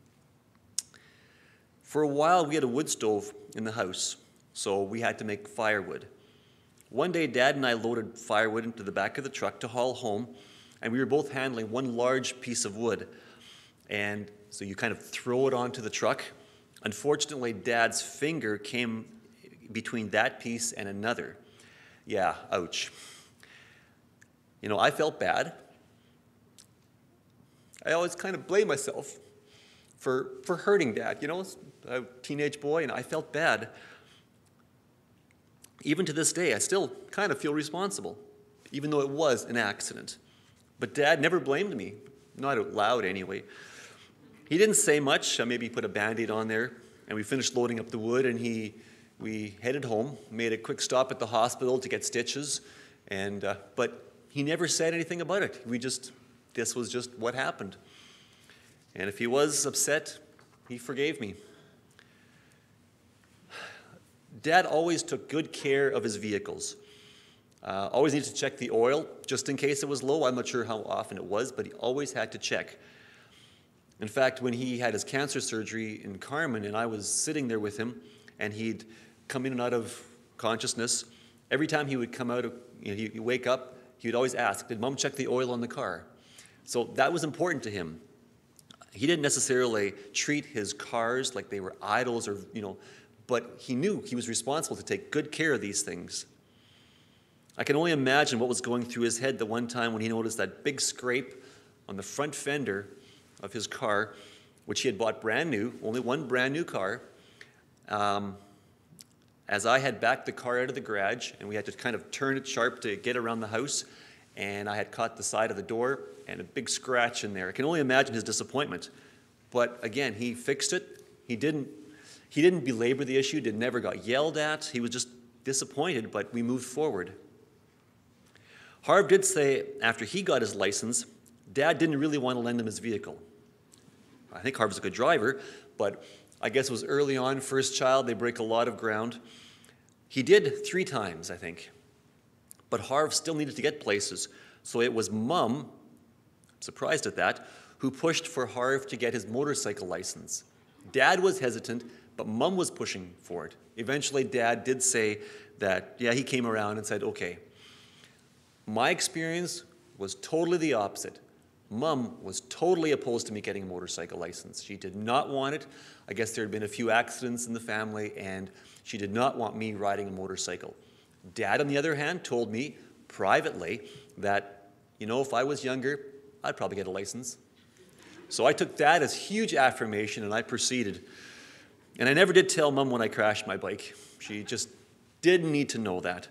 For a while, we had a wood stove in the house, so we had to make firewood. One day, Dad and I loaded firewood into the back of the truck to haul home, and we were both handling one large piece of wood. And so you kind of throw it onto the truck. Unfortunately, Dad's finger came between that piece and another. Yeah, ouch. You know, I felt bad. I always kind of blame myself for, for hurting Dad. You know, a teenage boy, and I felt bad. Even to this day, I still kind of feel responsible, even though it was an accident. But Dad never blamed me, not out loud anyway. He didn't say much. Maybe he put a Band-Aid on there, and we finished loading up the wood, and he, we headed home, made a quick stop at the hospital to get stitches, and, uh, but he never said anything about it. We just, this was just what happened. And if he was upset, he forgave me. Dad always took good care of his vehicles. Uh, always needed to check the oil, just in case it was low. I'm not sure how often it was, but he always had to check. In fact, when he had his cancer surgery in Carmen, and I was sitting there with him, and he'd come in and out of consciousness, every time he would come out, of, you know, he'd wake up, he would always ask, did Mom check the oil on the car? So that was important to him. He didn't necessarily treat his cars like they were idols, or, you know, but he knew he was responsible to take good care of these things. I can only imagine what was going through his head the one time when he noticed that big scrape on the front fender of his car, which he had bought brand new, only one brand new car. Um, as I had backed the car out of the garage, and we had to kind of turn it sharp to get around the house, and I had caught the side of the door, and a big scratch in there. I can only imagine his disappointment. But again, he fixed it. He didn't, he didn't belabor the issue, did never got yelled at. He was just disappointed, but we moved forward. Harv did say after he got his license, Dad didn't really want to lend him his vehicle. I think Harv's a good driver, but I guess it was early on, first child, they break a lot of ground. He did three times, I think. But Harv still needed to get places, so it was Mum, surprised at that, who pushed for Harv to get his motorcycle license. Dad was hesitant, but Mum was pushing for it. Eventually, Dad did say that, yeah, he came around and said, okay. My experience was totally the opposite. Mum was totally opposed to me getting a motorcycle license. She did not want it. I guess there had been a few accidents in the family, and she did not want me riding a motorcycle. Dad, on the other hand, told me privately that, you know, if I was younger, I'd probably get a license. So I took that as huge affirmation, and I proceeded. And I never did tell Mum when I crashed my bike. She just didn't need to know that.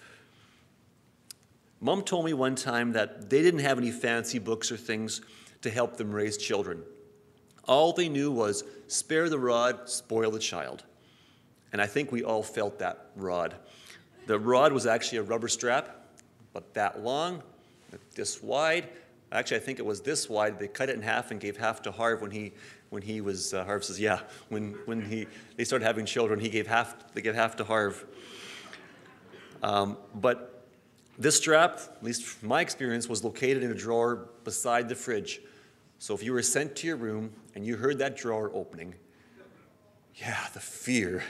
Mum told me one time that they didn't have any fancy books or things to help them raise children. All they knew was spare the rod, spoil the child. And I think we all felt that rod. The rod was actually a rubber strap, but that long, this wide. Actually, I think it was this wide. They cut it in half and gave half to Harv when he, when he was, uh, Harv says, yeah, when, when he, they started having children, he gave half, they gave half to Harv. Um, but this strap, at least from my experience, was located in a drawer beside the fridge. So if you were sent to your room and you heard that drawer opening, yeah, the fear.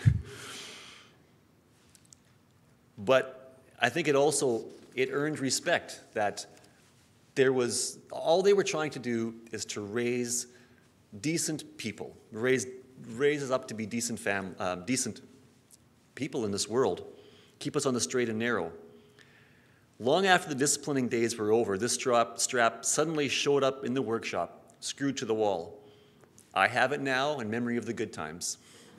But I think it also, it earned respect that there was, all they were trying to do is to raise decent people, raise, raise us up to be decent, fam, uh, decent people in this world, keep us on the straight and narrow. Long after the disciplining days were over, this strap, strap suddenly showed up in the workshop, screwed to the wall. I have it now in memory of the good times.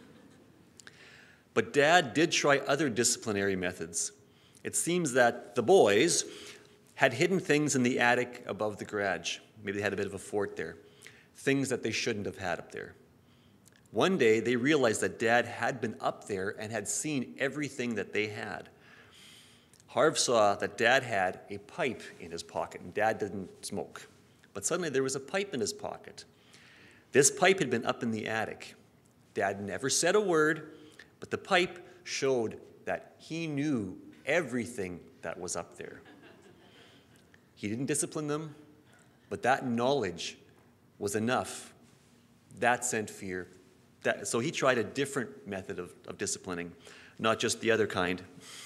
But Dad did try other disciplinary methods. It seems that the boys had hidden things in the attic above the garage. Maybe they had a bit of a fort there. Things that they shouldn't have had up there. One day, they realized that Dad had been up there and had seen everything that they had. Harv saw that Dad had a pipe in his pocket, and Dad didn't smoke. But suddenly there was a pipe in his pocket. This pipe had been up in the attic. Dad never said a word, but the pipe showed that he knew everything that was up there. He didn't discipline them, but that knowledge was enough. That sent fear. That, so he tried a different method of, of disciplining, not just the other kind.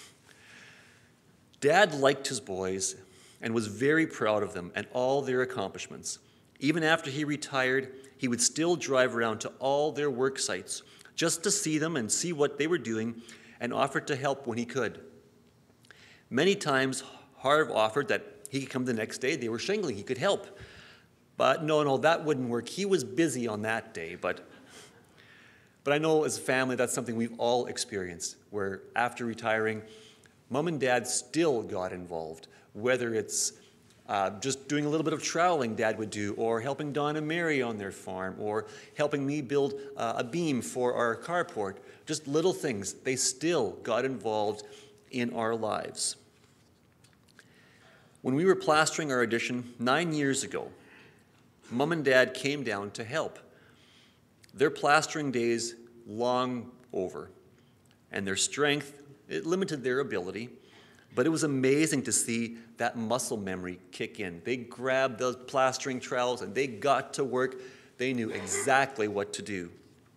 Dad liked his boys and was very proud of them and all their accomplishments. Even after he retired, he would still drive around to all their work sites just to see them and see what they were doing and offered to help when he could. Many times, Harv offered that he could come the next day. They were shingling. He could help. But no, no, that wouldn't work. He was busy on that day. But, but I know as a family, that's something we've all experienced, where after retiring, Mom and Dad still got involved, whether it's uh, just doing a little bit of troweling Dad would do, or helping Don and Mary on their farm, or helping me build uh, a beam for our carport. Just little things. They still got involved in our lives. When we were plastering our addition nine years ago, Mom and Dad came down to help. Their plastering days long over, and their strength, it limited their ability, but it was amazing to see that muscle memory kick in. They grabbed those plastering trowels and they got to work. They knew exactly what to do.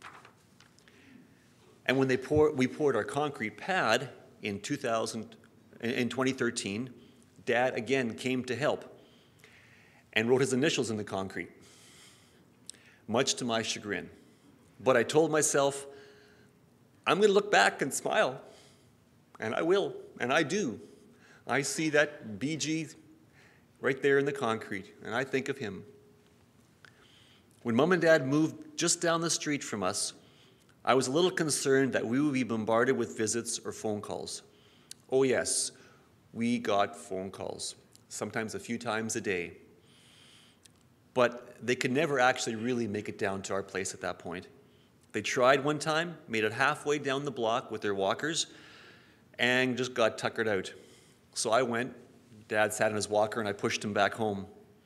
And when they pour, we poured our concrete pad in, two thousand, in twenty thirteen, Dad again came to help and wrote his initials in the concrete, much to my chagrin. But I told myself, I'm going to look back and smile. And I will, and I do. I see that B G right there in the concrete, and I think of him. When Mom and Dad moved just down the street from us, I was a little concerned that we would be bombarded with visits or phone calls. Oh yes, we got phone calls, sometimes a few times a day. But they could never actually really make it down to our place at that point. They tried one time, made it halfway down the block with their walkers, and just got tuckered out. So I went, Dad sat in his walker, and I pushed him back home.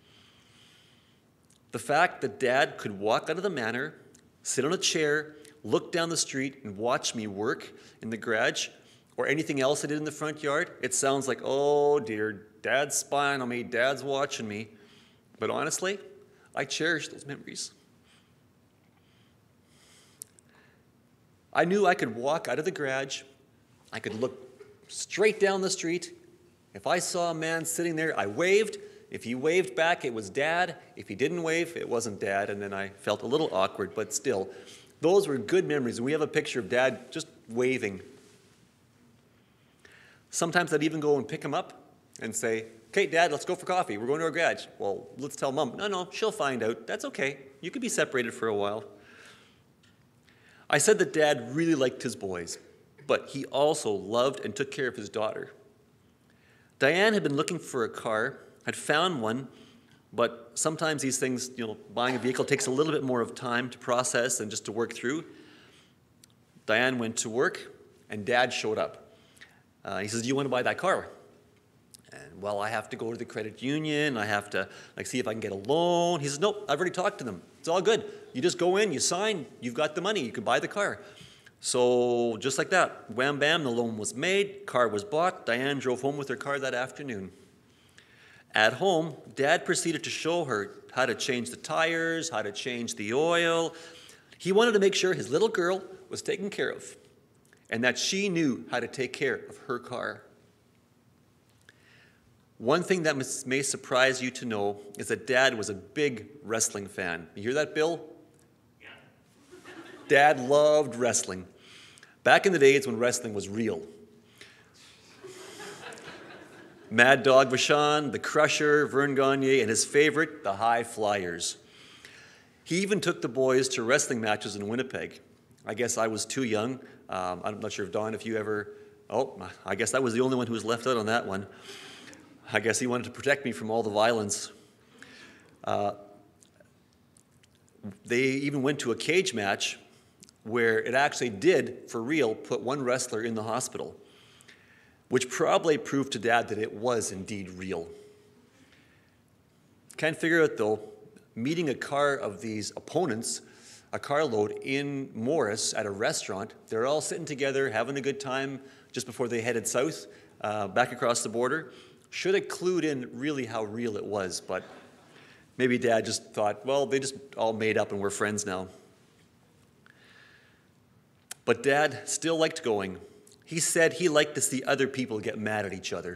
The fact that Dad could walk out of the manor, sit on a chair, look down the street, and watch me work in the garage or anything else I did in the front yard, it sounds like, oh dear, Dad's spying on me, Dad's watching me. But honestly, I cherish those memories. I knew I could walk out of the garage, I could look straight down the street. If I saw a man sitting there, I waved. If he waved back, it was Dad. If he didn't wave, it wasn't Dad, and then I felt a little awkward, but still, those were good memories. We have a picture of Dad just waving. Sometimes I'd even go and pick him up and say, okay, Dad, let's go for coffee. We're going to our garage. Well, let's tell Mom. No, no, she'll find out. That's okay. You could be separated for a while. I said that Dad really liked his boys, but he also loved and took care of his daughter. Diane had been looking for a car, had found one, but sometimes these things, you know, buying a vehicle takes a little bit more of time to process and just to work through. Diane went to work, and Dad showed up. Uh, he says, do you want to buy that car? And, well, I have to go to the credit union. I have to like see if I can get a loan. He says, nope, I've already talked to them. It's all good. You just go in, you sign, you've got the money. You can buy the car. So just like that, wham, bam, the loan was made, car was bought. Diane drove home with her car that afternoon. At home, Dad proceeded to show her how to change the tires, how to change the oil. He wanted to make sure his little girl was taken care of and that she knew how to take care of her car. One thing that may surprise you to know is that Dad was a big wrestling fan. You hear that, Bill? Yeah. Dad loved wrestling. Back in the days when wrestling was real. Mad Dog Vachon, the Crusher, Vern Gagne, and his favorite, the High Flyers. He even took the boys to wrestling matches in Winnipeg. I guess I was too young. Um, I'm not sure if Don, if you ever, oh, I guess I was the only one who was left out on that one. I guess he wanted to protect me from all the violence. Uh, they even went to a cage match where it actually did, for real, put one wrestler in the hospital, which probably proved to Dad that it was indeed real. Can't figure out, though, meeting a car of these opponents, a carload in Morris at a restaurant. They're all sitting together, having a good time just before they headed south, uh, back across the border. Should have clued in really how real it was, but maybe Dad just thought, well, they just all made up and we're friends now. But Dad still liked going. He said he liked to see other people get mad at each other.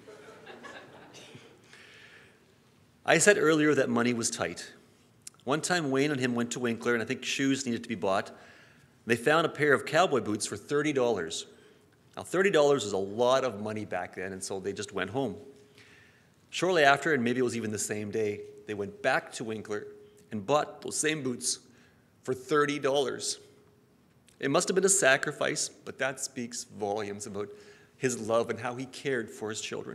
I said earlier that money was tight. One time Wayne and him went to Winkler, and I think shoes needed to be bought. They found a pair of cowboy boots for thirty dollars. Now, thirty dollars was a lot of money back then, and so they just went home. Shortly after, and maybe it was even the same day, they went back to Winkler and bought those same boots for thirty dollars. It must have been a sacrifice, but that speaks volumes about his love and how he cared for his children.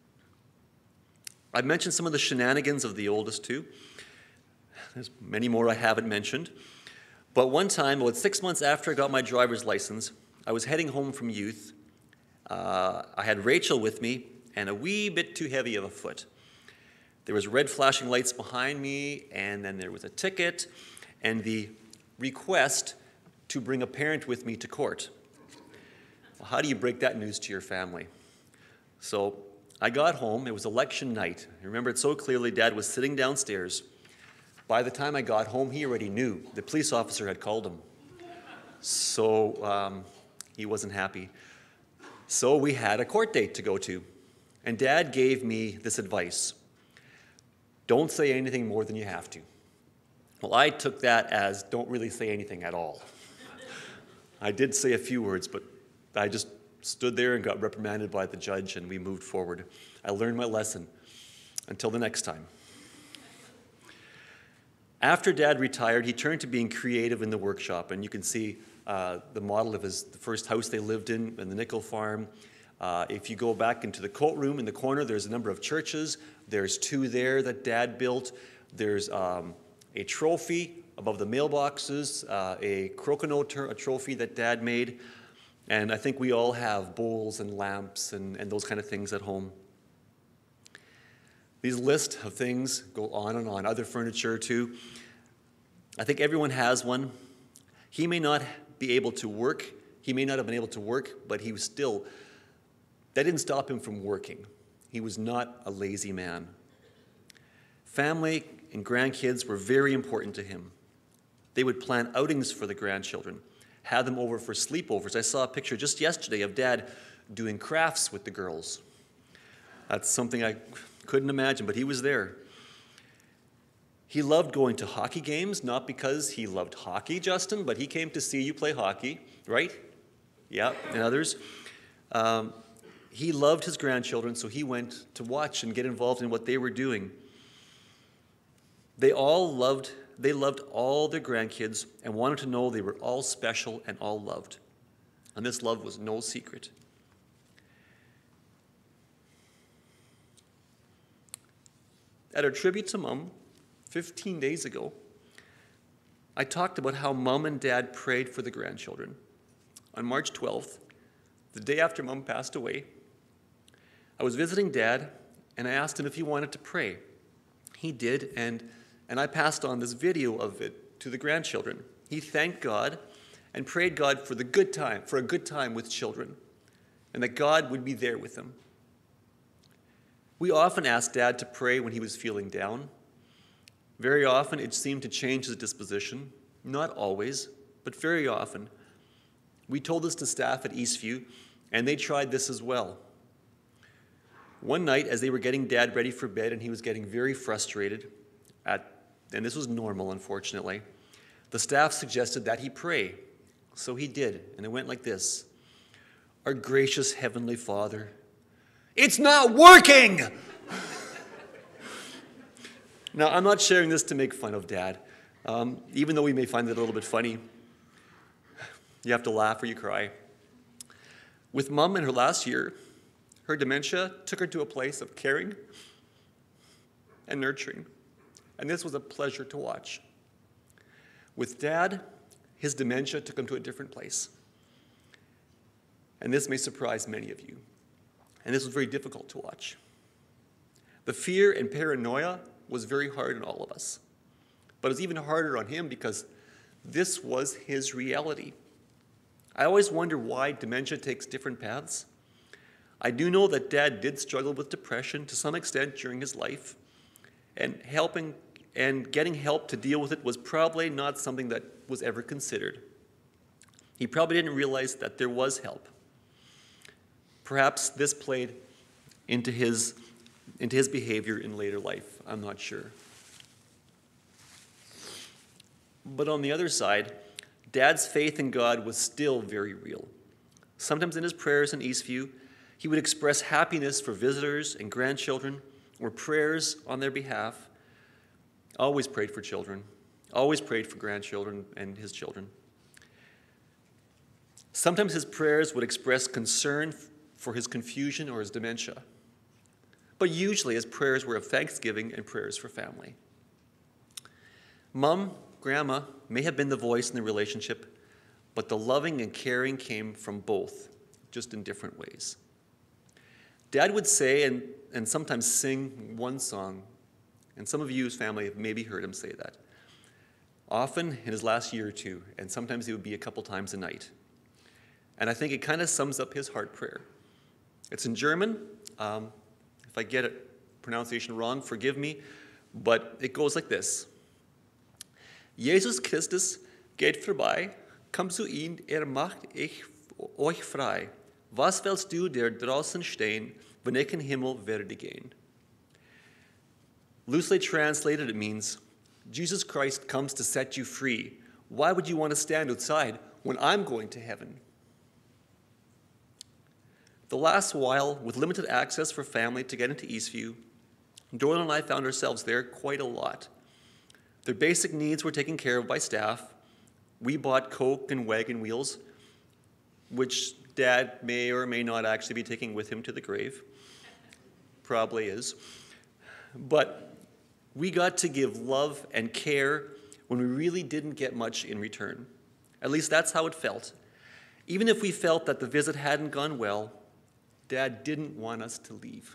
I've mentioned some of the shenanigans of the oldest two. There's many more I haven't mentioned. But one time, about six months after I got my driver's license, I was heading home from youth. Uh, I had Rachel with me and a wee bit too heavy of a foot. There was red flashing lights behind me, and then there was a ticket and the request to bring a parent with me to court. Well, how do you break that news to your family? So I got home. It was election night. I remember it so clearly. Dad was sitting downstairs. By the time I got home, he already knew. The police officer had called him. So um, he wasn't happy. So we had a court date to go to. And Dad gave me this advice. Don't say anything more than you have to. Well, I took that as don't really say anything at all. I did say a few words, but I just stood there and got reprimanded by the judge, and we moved forward. I learned my lesson. Until the next time. After Dad retired, he turned to being creative in the workshop, and you can see uh, the model of his the first house they lived in, in the nickel farm. Uh, if you go back into the coat room in the corner, there's a number of churches. There's two there that Dad built. There's um, a trophy above the mailboxes, uh, a crokinole a trophy that Dad made. And I think we all have bowls and lamps and, and those kind of things at home. These lists of things go on and on. Other furniture too. I think everyone has one. He may not be able to work. He He may not have been able to work, but he was still, that didn't stop him from working. He was not a lazy man. Family and grandkids were very important to him. They would plan outings for the grandchildren, have them over for sleepovers. I saw a picture just yesterday of Dad doing crafts with the girls. That's something I couldn't imagine, but he was there. He loved going to hockey games, not because he loved hockey, Justin, but he came to see you play hockey, right? Yeah, and others. Um, he loved his grandchildren, so he went to watch and get involved in what they were doing. They all loved, they loved all their grandkids and wanted to know they were all special and all loved. And this love was no secret. At our tribute to Mom, fifteen days ago, I talked about how Mom and Dad prayed for the grandchildren. On March twelfth, the day after Mom passed away, I was visiting Dad, and I asked him if he wanted to pray. He did, and, and I passed on this video of it to the grandchildren. He thanked God and prayed God for the good time, for a good time with children, and that God would be there with them. We often asked Dad to pray when he was feeling down. Very often, it seemed to change his disposition. Not always, but very often. We told this to staff at Eastview, and they tried this as well. One night, as they were getting Dad ready for bed, and he was getting very frustrated, at, and this was normal, unfortunately, the staff suggested that he pray. So he did, and it went like this. Our gracious Heavenly Father, it's not working! Now, I'm not sharing this to make fun of Dad, um, even though we may find it a little bit funny. You have to laugh or you cry. With Mom in her last year, her dementia took her to a place of caring and nurturing, and this was a pleasure to watch. With Dad, his dementia took him to a different place, and this may surprise many of you, and this was very difficult to watch. The fear and paranoia was very hard on all of us, but it was even harder on him because this was his reality. I always wonder why dementia takes different paths. I do know that Dad did struggle with depression to some extent during his life, and helping and getting help to deal with it was probably not something that was ever considered. He probably didn't realize that there was help. Perhaps this played into his, into his behavior in later life. I'm not sure. But on the other side, Dad's faith in God was still very real. Sometimes in his prayers in Eastview, he would express happiness for visitors and grandchildren or prayers on their behalf. Always prayed for children, always prayed for grandchildren and his children. Sometimes his prayers would express concern for his confusion or his dementia. But usually his prayers were of thanksgiving and prayers for family. Mom, Grandma may have been the voice in the relationship, but the loving and caring came from both, just in different ways. Dad would say and, and sometimes sing one song, and some of you, his family, have maybe heard him say that. Often in his last year or two, and sometimes it would be a couple times a night. And I think it kind of sums up his heart prayer. It's in German. Um, if I get it, pronunciation wrong, forgive me, but it goes like this. Jesus Christus geht vorbei, komm zu ihm, er macht ich euch frei. Was willst du der draußen stehen, wenn ich in Himmel werde gehen? Loosely translated, it means, Jesus Christ comes to set you free. Why would you want to stand outside when I'm going to heaven? The last while, with limited access for family to get into Eastview, Doyle and I found ourselves there quite a lot. Their basic needs were taken care of by staff. We bought Coke and wagon wheels, which Dad may or may not actually be taking with him to the grave. Probably is. But we got to give love and care when we really didn't get much in return. At least that's how it felt. Even if we felt that the visit hadn't gone well, Dad didn't want us to leave.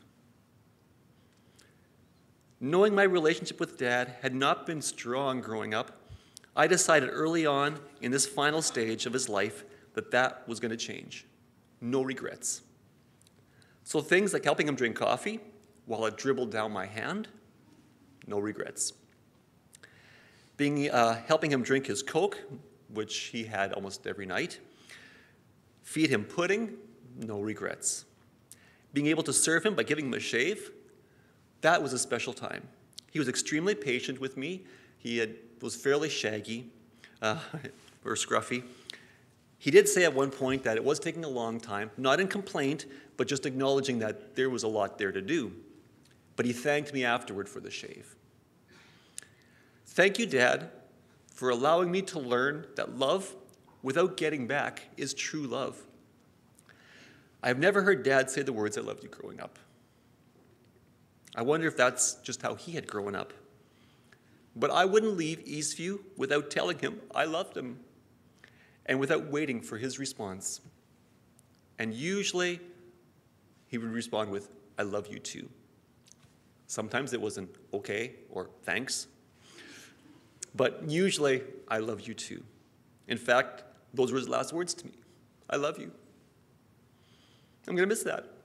Knowing my relationship with Dad had not been strong growing up, I decided early on in this final stage of his life that that was going to change. No regrets. So things like helping him drink coffee while it dribbled down my hand, no regrets. Being, uh, helping him drink his Coke, which he had almost every night. Feed him pudding, no regrets. Being able to serve him by giving him a shave, that was a special time. He was extremely patient with me. He had, was fairly shaggy uh, or scruffy. He did say at one point that it was taking a long time, not in complaint, but just acknowledging that there was a lot there to do. But he thanked me afterward for the shave. Thank you, Dad, for allowing me to learn that love without getting back is true love. I have never heard Dad say the words, "I loved you," growing up. I wonder if that's just how he had grown up. But I wouldn't leave Eastview without telling him I loved him and without waiting for his response. And usually he would respond with, "I love you too." Sometimes it was an okay or thanks. But usually, "I love you too." In fact, those were his last words to me. "I love you." I'm going to miss that.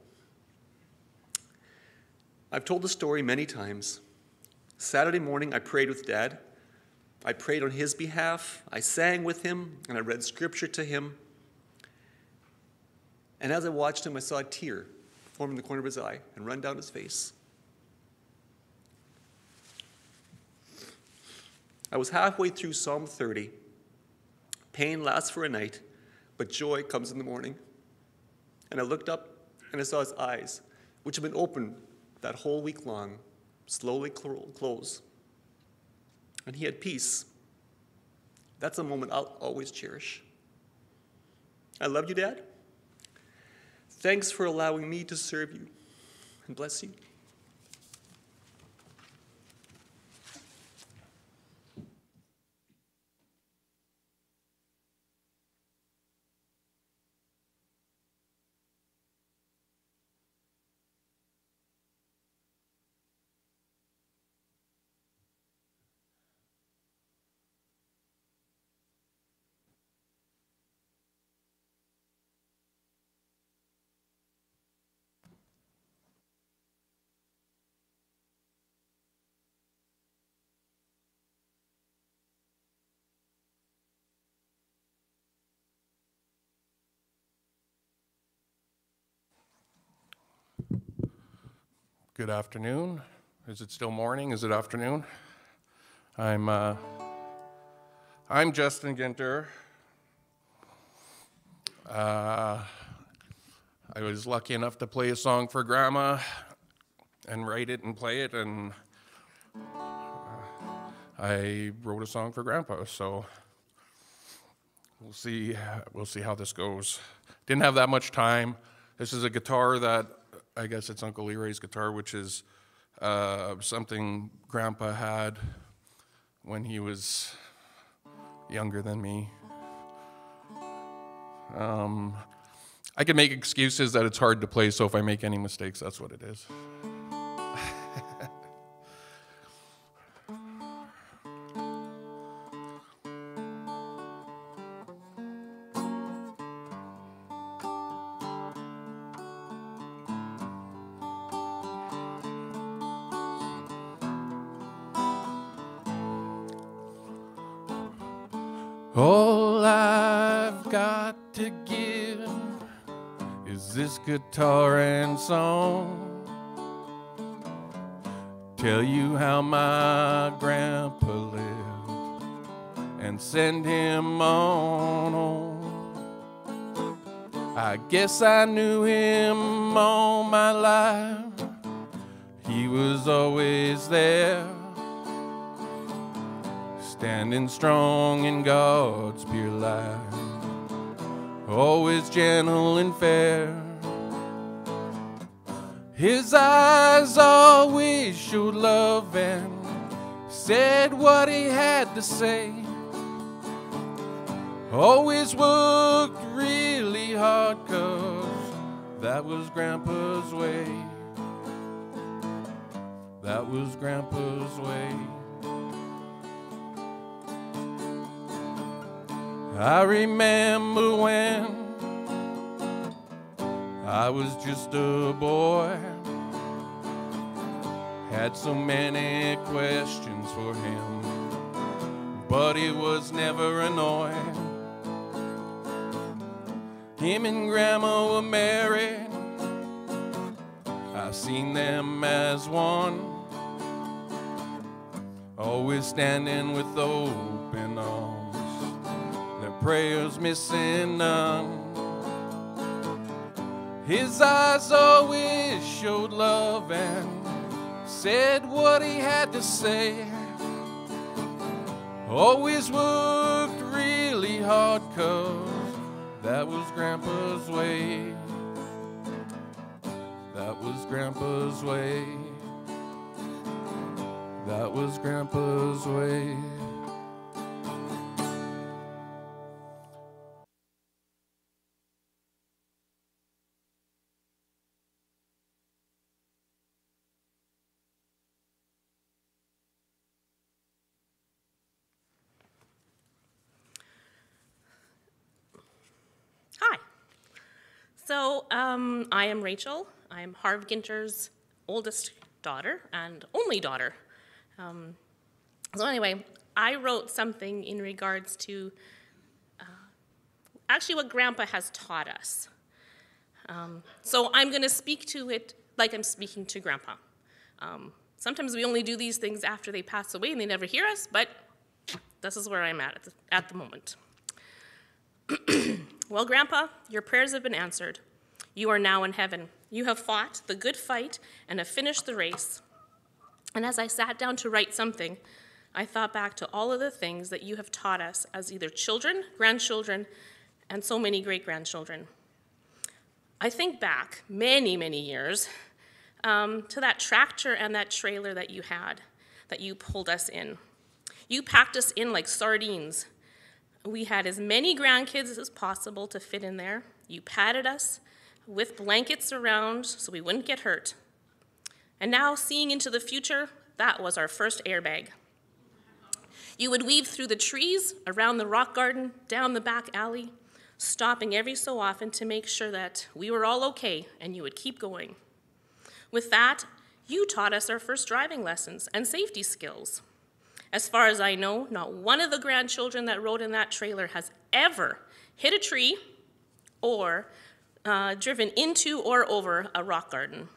I've told the story many times. Saturday morning, I prayed with Dad. I prayed on his behalf. I sang with him, and I read scripture to him. And as I watched him, I saw a tear form in the corner of his eye and run down his face. I was halfway through Psalm thirty. Pain lasts for a night, but joy comes in the morning. And I looked up and I saw his eyes, which had been open that whole week long, slowly close. And he had peace. That's a moment I'll always cherish. I love you, Dad. Thanks for allowing me to serve you, and bless you. Good afternoon. Is it still morning? Is it afternoon? I'm uh, I'm Justin Ginter. Uh, I was lucky enough to play a song for Grandma and write it and play it, and I wrote a song for Grandpa. So we'll see. We'll see how this goes. Didn't have that much time. This is a guitar that I guess it's Uncle Leroy's guitar, which is uh, something Grandpa had when he was younger than me. Um, I can make excuses that it's hard to play, so if I make any mistakes, that's what it is. All I've got to give is this guitar and song. Tell you how my grandpa lived and send him on home. I guess I knew him all my life. He was always there, standing strong in God's pure light, always gentle and fair. His eyes always showed love and said what he had to say. Always worked really hard, 'cause that was Grandpa's way. That was Grandpa's way. I remember when I was just a boy, had so many questions for him, but he was never annoyed. Him and Grandma were married, I've seen them as one, always standing with open arms, their prayers missing none. His eyes always showed love and said what he had to say. Always worked really hard, 'cause that was Grandpa's way. That was Grandpa's way. That was Grandpa's way. Hi. So um, I am Rachel. I am Harv Ginter's oldest daughter and only daughter. Um, so anyway, I wrote something in regards to uh, actually what Grandpa has taught us. Um, so I'm going to speak to it like I'm speaking to Grandpa. Um, sometimes we only do these things after they pass away and they never hear us, but this is where I'm at at the, at the moment. Well, Grandpa, your prayers have been answered. You are now in heaven. You have fought the good fight and have finished the race. And as I sat down to write something, I thought back to all of the things that you have taught us as either children, grandchildren, and so many great-grandchildren. I think back many, many years um, to that tractor and that trailer that you had, that you pulled us in. You packed us in like sardines. We had as many grandkids as possible to fit in there. You patted us with blankets around so we wouldn't get hurt. And now, seeing into the future, that was our first airbag. You would weave through the trees, around the rock garden, down the back alley, stopping every so often to make sure that we were all okay and you would keep going. With that, you taught us our first driving lessons and safety skills. As far as I know, not one of the grandchildren that rode in that trailer has ever hit a tree or uh, driven into or over a rock garden.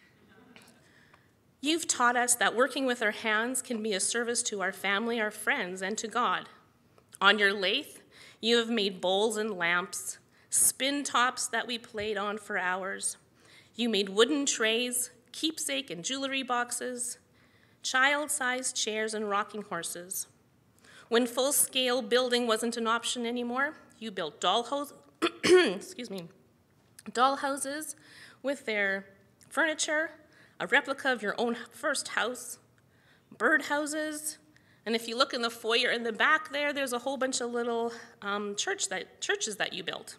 You've taught us that working with our hands can be a service to our family, our friends, and to God. On your lathe, you have made bowls and lamps, spin tops that we played on for hours. You made wooden trays, keepsake and jewelry boxes, child-sized chairs and rocking horses. When full-scale building wasn't an option anymore, you built dollhouses, excuse me, dollhouses with their furniture, a replica of your own first house, birdhouses, and if you look in the foyer in the back there, there's a whole bunch of little um, church that, churches that you built.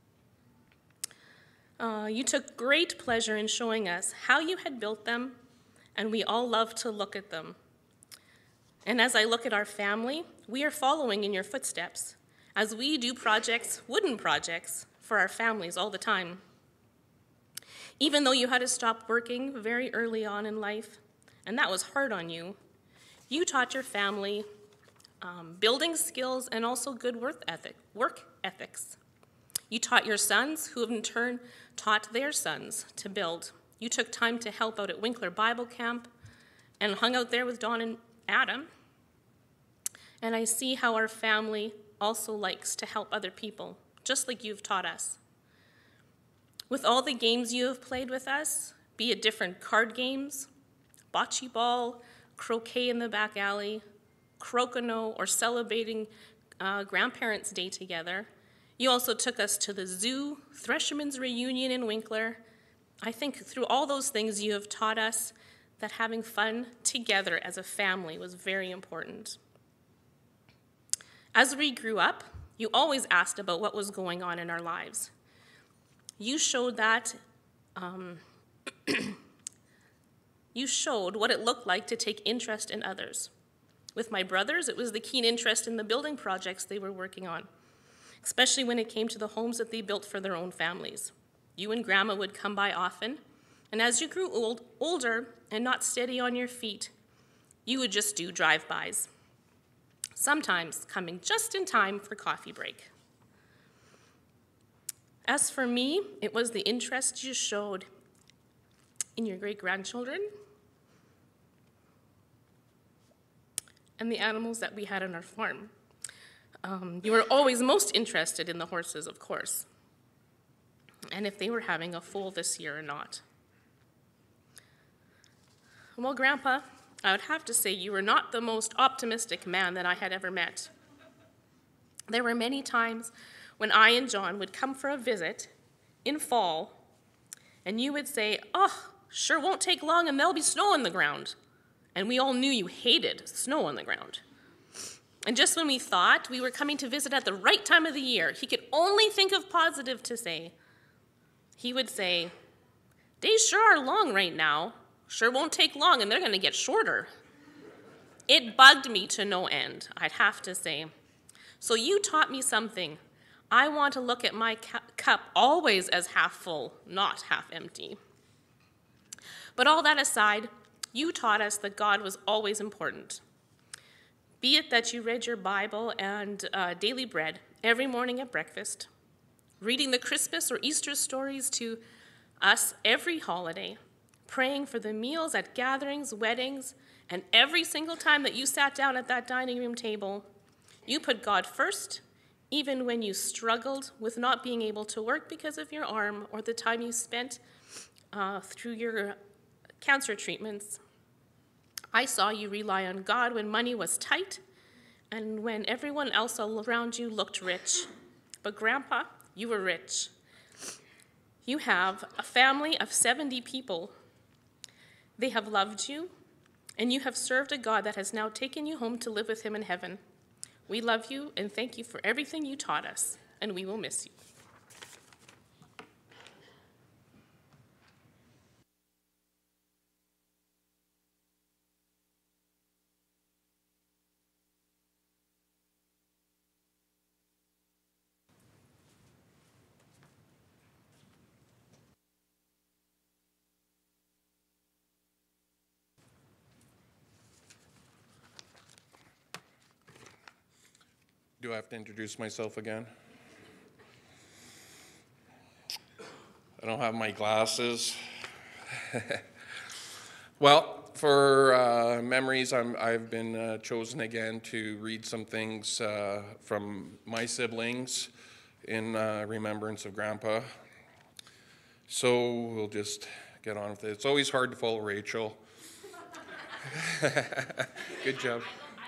Uh, you took great pleasure in showing us how you had built them, and we all love to look at them. And as I look at our family, we are following in your footsteps as we do projects, wooden projects, for our families all the time. Even though you had to stop working very early on in life, and that was hard on you, you taught your family um, building skills and also good work ethic, work ethics. You taught your sons, who have in turn taught their sons to build. You took time to help out at Winkler Bible Camp and hung out there with Don and Adam. And I see how our family also likes to help other people, just like you've taught us. With all the games you have played with us, be it different card games, bocce ball, croquet in the back alley, crokinole, or celebrating uh, Grandparents' Day together, you also took us to the zoo, Thresherman's Reunion in Winkler. I think through all those things you have taught us that having fun together as a family was very important. As we grew up, you always asked about what was going on in our lives. You showed that, um, you showed what it looked like to take interest in others. With my brothers, it was the keen interest in the building projects they were working on. especially when it came to the homes that they built for their own families. You and Grandma would come by often, and as you grew old, older and not steady on your feet, you would just do drive-bys, sometimes coming just in time for coffee break. As for me, it was the interest you showed in your great-grandchildren and the animals that we had on our farm. Um, you were always most interested in the horses, of course, and if they were having a foal this year or not. Well, Grandpa, I would have to say you were not the most optimistic man that I had ever met. There were many times when I and John would come for a visit in fall, and you would say, "Oh, sure won't take long and there'll be snow on the ground." And we all knew you hated snow on the ground. And just when we thought we were coming to visit at the right time of the year, he could only think of positive to say, he would say, "Days sure are long right now. Sure won't take long and they're going to get shorter." It bugged me to no end, I'd have to say. So you taught me something. I want to look at my cup always as half full, not half empty. But all that aside, you taught us that God was always important. Be it that you read your Bible and uh, daily bread every morning at breakfast, reading the Christmas or Easter stories to us every holiday, praying for the meals at gatherings, weddings, and every single time that you sat down at that dining room table, you put God first, even when you struggled with not being able to work because of your arm or the time you spent uh, through your cancer treatments. I saw you rely on God when money was tight and when everyone else all around you looked rich. But Grandpa, you were rich. You have a family of seventy people. They have loved you, and you have served a God that has now taken you home to live with him in heaven. We love you and thank you for everything you taught us, and we will miss you. Do I have to introduce myself again? I don't have my glasses. Well, for uh, memories, I'm, I've been uh, chosen again to read some things uh, from my siblings in uh, remembrance of Grandpa. So we'll just get on with it. It's always hard to follow Rachel. Good job.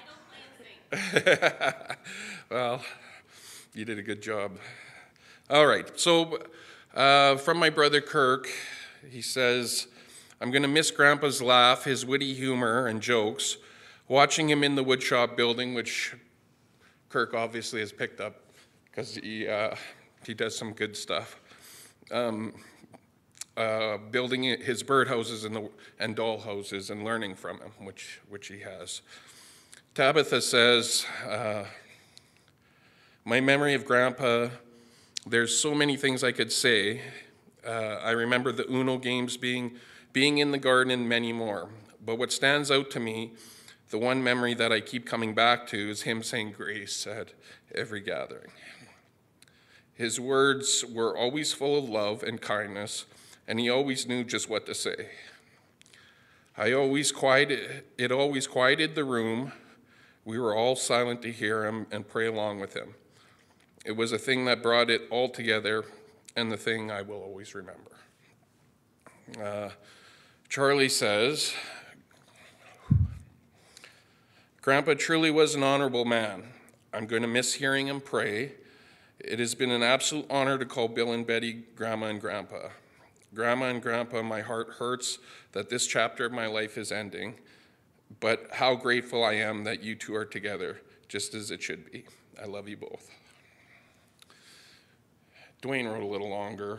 Well, you did a good job. All right, so uh, from my brother Kirk, he says, "I'm going to miss Grandpa's laugh, his witty humor and jokes, watching him in the woodshop building," which Kirk obviously has picked up because he, uh, he does some good stuff. Um, uh, building his birdhouses and, the, and doll houses and learning from him, which, which he has. Tabitha says, uh, "My memory of Grandpa, there's so many things I could say. Uh, I remember the Uno games, being, being in the garden, and many more. But what stands out to me, the one memory that I keep coming back to, is him saying grace at every gathering. His words were always full of love and kindness, and he always knew just what to say. I always quieted, it always quieted the room. We were all silent to hear him and pray along with him. It was a thing that brought it all together, and the thing I will always remember." Uh, Charlie says, "Grandpa truly was an honorable man. I'm going to miss hearing him pray. It has been an absolute honor to call Bill and Betty Grandma and Grandpa. Grandma and Grandpa, my heart hurts that this chapter of my life is ending. But how grateful I am that you two are together, just as it should be. I love you both." Dwayne wrote a little longer.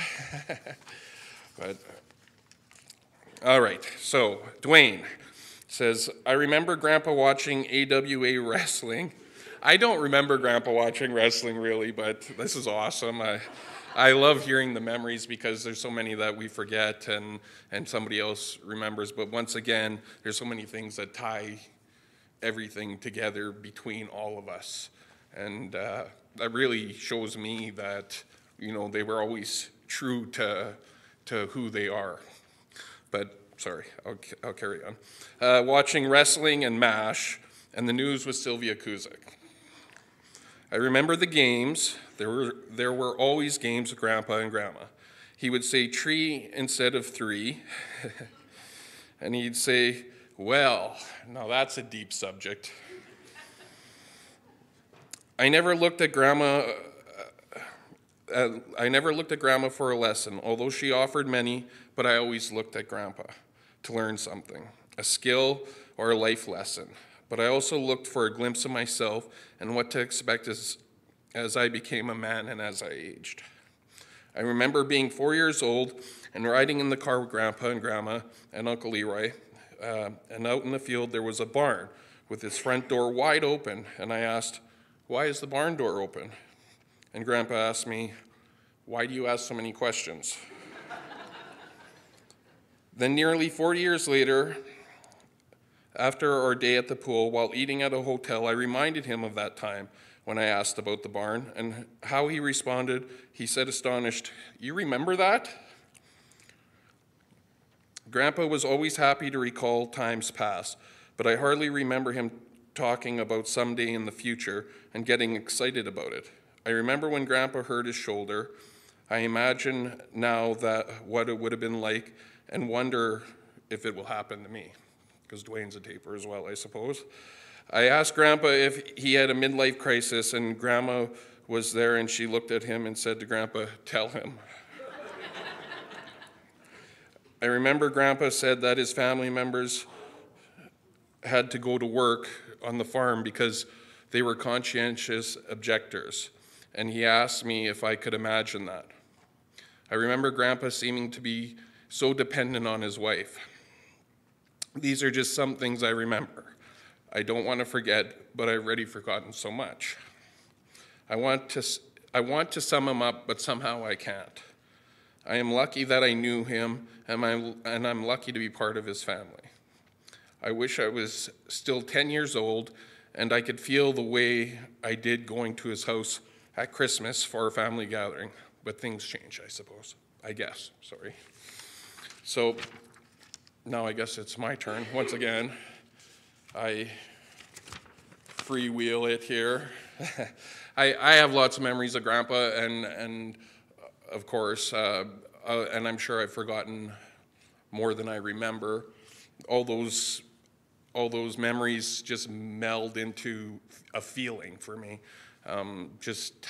But, all right, so Dwayne says, "I remember Grandpa watching A W A wrestling I don't remember Grandpa watching wrestling really, but this is awesome. I, I love hearing the memories because there's so many that we forget and, and somebody else remembers. But once again, there's so many things that tie everything together between all of us. And uh, that really shows me that, you know, they were always true to, to who they are. But sorry, I'll, I'll carry on. Uh, watching wrestling and MASH, and the news with Sylvia Kuzik. I remember the games. There were, there were always games with Grandpa and Grandma. He would say tree instead of three, and he'd say, well, now that's a deep subject. I never looked at Grandma, uh, uh, I never looked at Grandma for a lesson, although she offered many, but I always looked at Grandpa to learn something, a skill or a life lesson. But I also looked for a glimpse of myself and what to expect as, as I became a man and as I aged. I remember being four years old and riding in the car with Grandpa and Grandma and Uncle Leroy, uh, and out in the field there was a barn with its front door wide open, and I asked, why is the barn door open? And Grandpa asked me, why do you ask so many questions? Then nearly forty years later, after our day at the pool, while eating at a hotel, I reminded him of that time when I asked about the barn, and how he responded. He said, astonished, you remember that? Grandpa was always happy to recall times past, but I hardly remember him talking about someday in the future and getting excited about it. I remember when Grandpa hurt his shoulder. I imagine now that what it would have been like and wonder if it will happen to me. Because Dwayne's a taper as well, I suppose. I asked Grandpa if he had a midlife crisis, and Grandma was there, and she looked at him and said to Grandpa, tell him. I remember Grandpa said that his family members had to go to work on the farm because they were conscientious objectors, and he asked me if I could imagine that. I remember Grandpa seeming to be so dependent on his wife. These are just some things I remember. I don't want to forget, but I've already forgotten so much. I want to, I want to sum him up, but somehow I can't. I am lucky that I knew him, and I'm, and I'm lucky to be part of his family. I wish I was still ten years old, and I could feel the way I did going to his house at Christmas for a family gathering, but things change, I suppose. I guess, sorry. So, now I guess it's my turn. Once again, I freewheel it here. I, I have lots of memories of Grandpa, and, and of course, uh, uh, and I'm sure I've forgotten more than I remember. All those, all those memories just meld into a feeling for me, um, just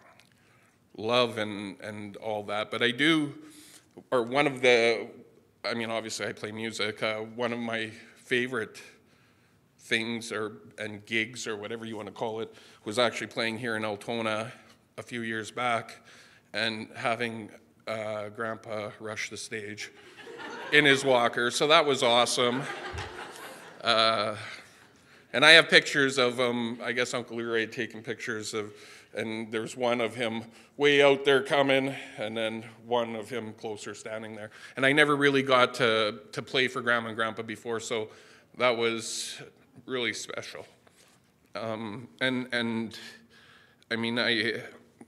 love and, and all that. But I do, or one of the, I mean, obviously I play music. Uh, one of my favorite things or and gigs or whatever you want to call it was actually playing here in Altona a few years back and having uh, Grandpa rush the stage in his walker. So that was awesome. Uh, and I have pictures of him. I guess Uncle Leroy had taken pictures of, and there's one of him way out there coming, and then one of him closer standing there. And I never really got to, to play for Grandma and Grandpa before, so that was really special. Um, and, and I mean, I,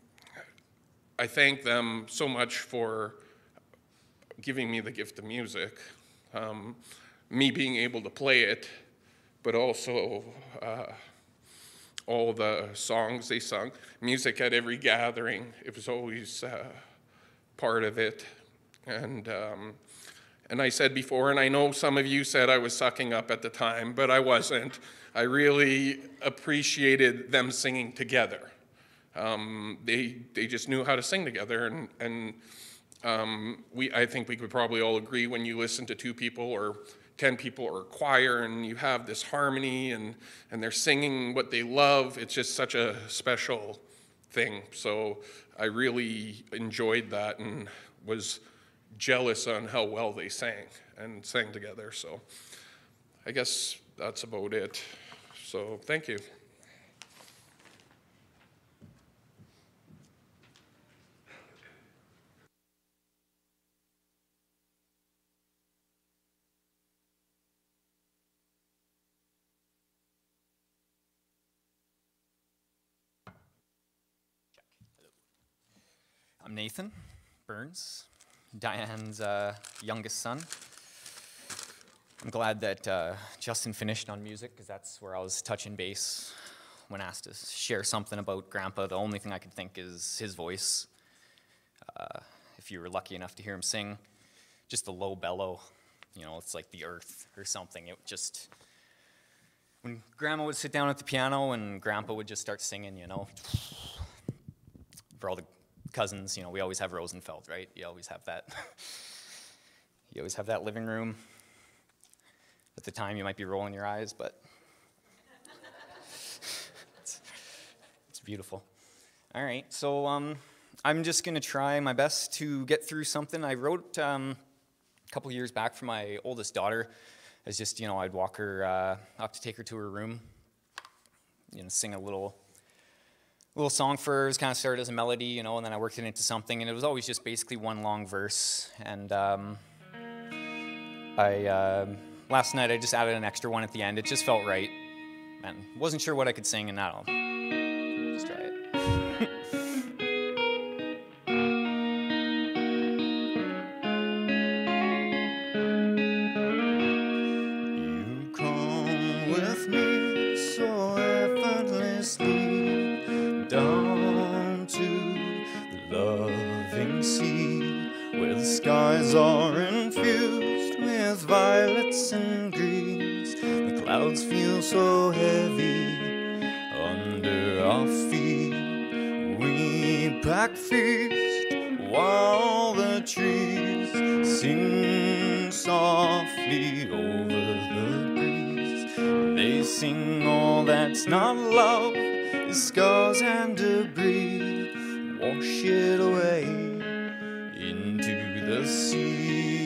I thank them so much for giving me the gift of music, um, me being able to play it, but also uh, all the songs they sung, music at every gathering. It was always uh, part of it. And, um, and I said before, and I know some of you said I was sucking up at the time, but I wasn't. I really appreciated them singing together. Um, they, they just knew how to sing together, and, and um, we, I think we could probably all agree when you listen to two people or ten people or a choir and you have this harmony and, and they're singing what they love, it's just such a special thing. So I really enjoyed that and was jealous on how well they sang and sang together. So I guess that's about it. So thank you. I'm Nathan Burns, Diane's uh, youngest son. I'm glad that uh, Justin finished on music, because that's where I was touching base when asked to share something about Grandpa. The only thing I could think is his voice. Uh, if you were lucky enough to hear him sing, just a low bellow, you know, it's like the earth or something. It just, when Grandma would sit down at the piano and Grandpa would just start singing, you know, for all the cousins, you know, we always have Rosenfeld, right? You always have that. You always have that living room. At the time, you might be rolling your eyes, but it's, it's beautiful. All right, so um, I'm just going to try my best to get through something I wrote um, a couple years back for my oldest daughter. As just, you know, I'd walk her uh, up to take her to her room, you know, sing a little, little song for her. It was kind of started as a melody, you know, and then I worked it into something, and it was always just basically one long verse. And um, I. Uh, Last night, I just added an extra one at the end. It just felt right. And wasn't sure what I could sing, and now I'll just try it. You come with me so effortlessly down to the loving sea, where the skies are infused with violets and greens. The clouds feel so heavy under our feet. We pack feast while the trees sing softly over the breeze. They sing all that's not love is scars and debris. Wash it away into the sea.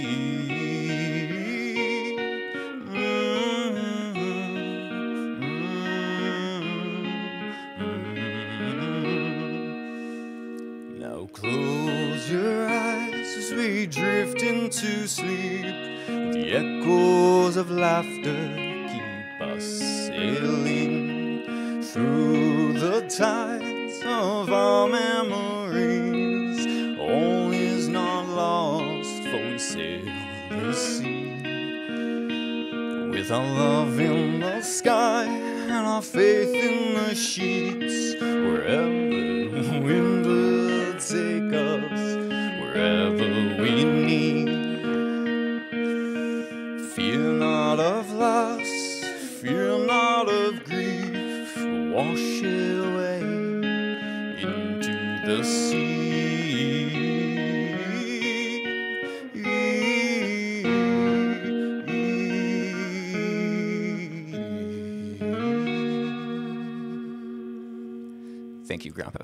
Close your eyes as we drift into sleep. The echoes of laughter keep us sailing through the tides of our memories. All is not lost, for we sail the sea. With our love in the sky and our faith in the sheets, wherever the wind will take us, wherever we need. Fear not of loss, fear not of grief. Wash it away into the sea. Thank you, Grandpa.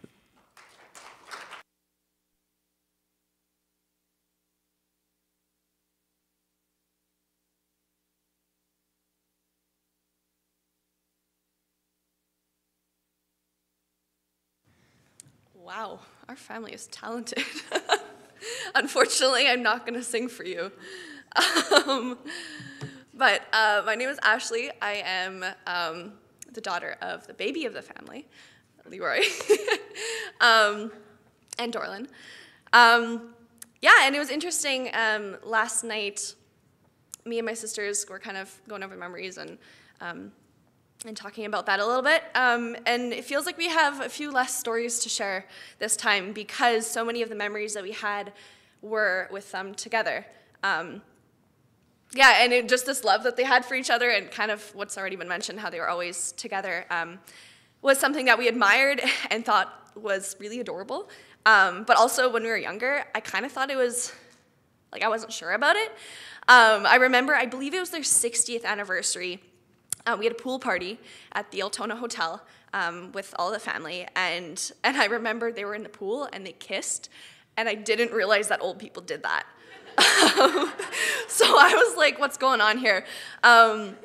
Wow, our family is talented. Unfortunately, I'm not going to sing for you. Um, but uh, my name is Ashley. I am um, the daughter of the baby of the family, Leroy, um, and Dorlin. Um, yeah, and it was interesting. Um, last night, me and my sisters were kind of going over memories and um, and talking about that a little bit. Um, and it feels like we have a few less stories to share this time because so many of the memories that we had were with them together. Um, yeah, and it, just this love that they had for each other and kind of what's already been mentioned, how they were always together, um, was something that we admired and thought was really adorable. Um, but also when we were younger, I kind of thought it was, like I wasn't sure about it. Um, I remember, I believe it was their sixtieth anniversary. Uh, we had a pool party at the Altona Hotel um, with all the family, and and I remember they were in the pool and they kissed, and I didn't realize that old people did that. um, so I was like, what's going on here? Um,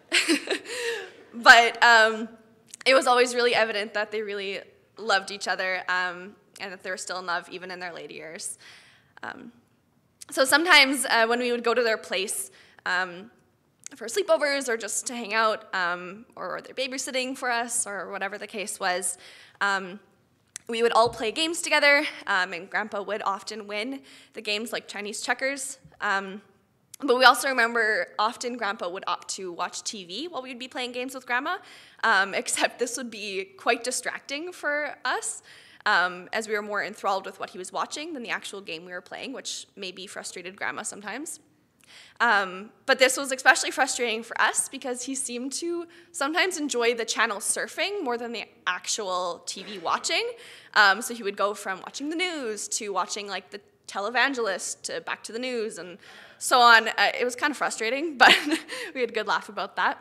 but um, it was always really evident that they really loved each other um, and that they were still in love even in their later years. Um, so sometimes uh, when we would go to their place, um, for sleepovers or just to hang out, um, or they're babysitting for us or whatever the case was, um, we would all play games together, um, and Grandpa would often win the games like Chinese checkers. Um, but we also remember often Grandpa would opt to watch T V while we would be playing games with Grandma, um, except this would be quite distracting for us, um, as we were more enthralled with what he was watching than the actual game we were playing, which maybe frustrated Grandma sometimes. Um, but this was especially frustrating for us because he seemed to sometimes enjoy the channel surfing more than the actual T V watching. Um, so he would go from watching the news to watching like the televangelist to back to the news and so on. Uh, it was kind of frustrating, but we had a good laugh about that.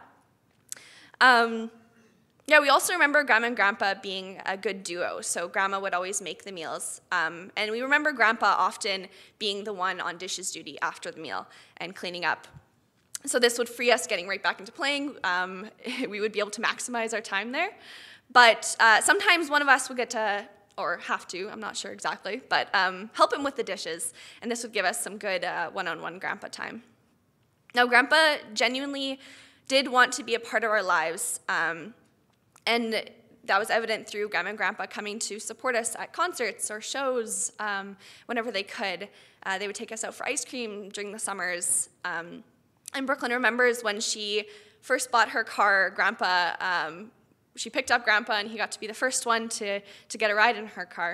Um, Yeah, we also remember Grandma and Grandpa being a good duo, so Grandma would always make the meals. Um, and we remember Grandpa often being the one on dishes duty after the meal and cleaning up. So this would free us getting right back into playing. Um, we would be able to maximize our time there. But uh, sometimes one of us would get to, or have to, I'm not sure exactly, but um, help him with the dishes, and this would give us some good uh, one-on-one Grandpa time. Now, Grandpa genuinely did want to be a part of our lives, um, and that was evident through Grandma and Grandpa coming to support us at concerts or shows um, whenever they could. Uh, they would take us out for ice cream during the summers. Um, and Brooklyn remembers when she first bought her car, Grandpa, um, she picked up Grandpa and he got to be the first one to, to get a ride in her car.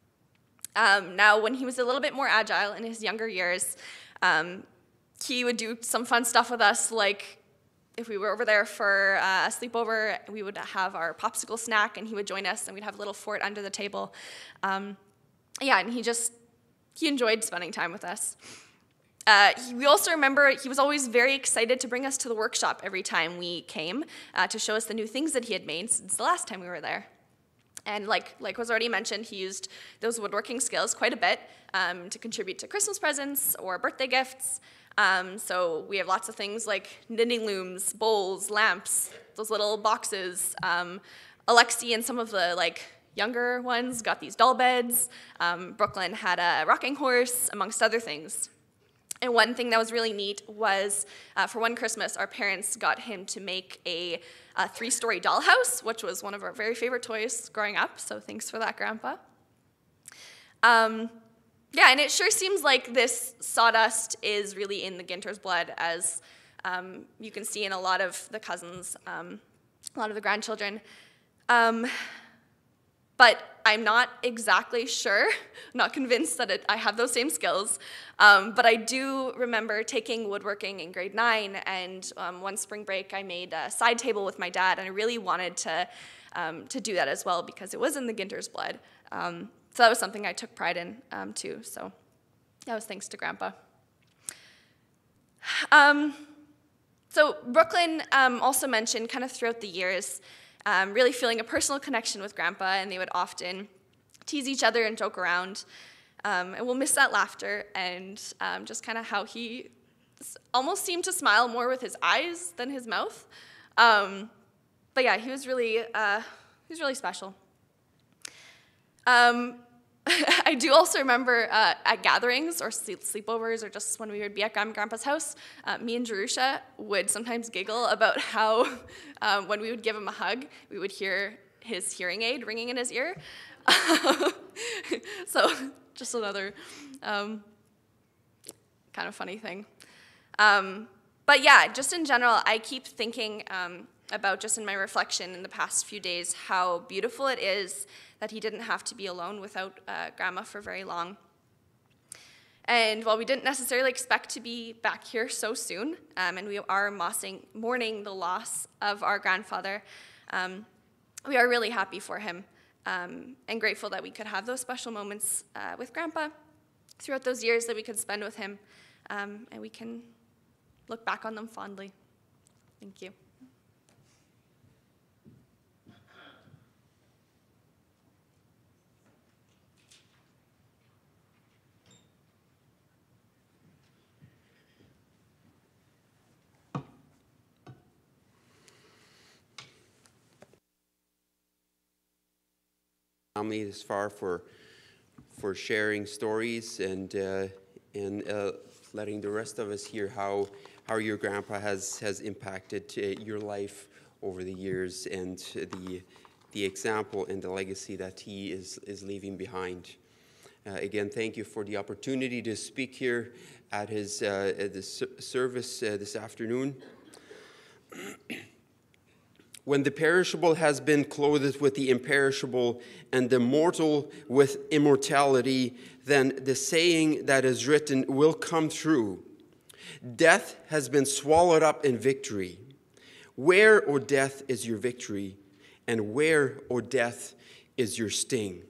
Um, now, when he was a little bit more agile in his younger years, um, he would do some fun stuff with us, like if we were over there for uh, a sleepover, we would have our popsicle snack, and he would join us, and we'd have a little fort under the table. Um, yeah, and he just, he enjoyed spending time with us. Uh, he, we also remember he was always very excited to bring us to the workshop every time we came uh, to show us the new things that he had made since the last time we were there. And like, like was already mentioned, he used those woodworking skills quite a bit um, to contribute to Christmas presents or birthday gifts. Um, so we have lots of things like knitting looms, bowls, lamps, those little boxes. Um, Alexi and some of the like younger ones got these doll beds. Um, Brooklyn had a rocking horse, amongst other things. And one thing that was really neat was uh, for one Christmas, our parents got him to make a, a three-story dollhouse, which was one of our very favorite toys growing up. So thanks for that, Grandpa. Um, Yeah, and it sure seems like this sawdust is really in the Ginter's blood, as um, you can see in a lot of the cousins, um, a lot of the grandchildren. Um, but I'm not exactly sure, I'm not convinced that it, I have those same skills. Um, but I do remember taking woodworking in grade nine, and um, one spring break I made a side table with my dad, and I really wanted to, um, to do that as well because it was in the Ginter's blood. Um, So that was something I took pride in, um, too. So that was thanks to Grandpa. Um, so Brooklyn um, also mentioned kind of throughout the years um, really feeling a personal connection with Grandpa, and they would often tease each other and joke around. Um, and we'll miss that laughter and um, just kind of how he almost seemed to smile more with his eyes than his mouth. Um, but yeah, he was really, uh, he was really special. Um, I do also remember uh, at gatherings or sleep sleepovers or just when we would be at Grandma and Grandpa's house, uh, me and Jerusha would sometimes giggle about how um, when we would give him a hug, we would hear his hearing aid ringing in his ear. So just another um, kind of funny thing. Um, but yeah, just in general, I keep thinking um, about just in my reflection in the past few days how beautiful it is that he didn't have to be alone without uh, Grandma for very long. And while we didn't necessarily expect to be back here so soon, um, and we are mossing, mourning the loss of our grandfather, um, we are really happy for him um, and grateful that we could have those special moments uh, with Grandpa throughout those years that we could spend with him, um, and we can look back on them fondly. Thank you. Family this far for for sharing stories and uh, and uh, letting the rest of us hear how how your grandpa has has impacted uh, your life over the years and the the example and the legacy that he is, is leaving behind. Uh, again, thank you for the opportunity to speak here at his uh, at the service uh, this afternoon. When the perishable has been clothed with the imperishable, and the mortal with immortality, then the saying that is written will come true. Death has been swallowed up in victory. Where, O death, is your victory? And where, O death, is your sting?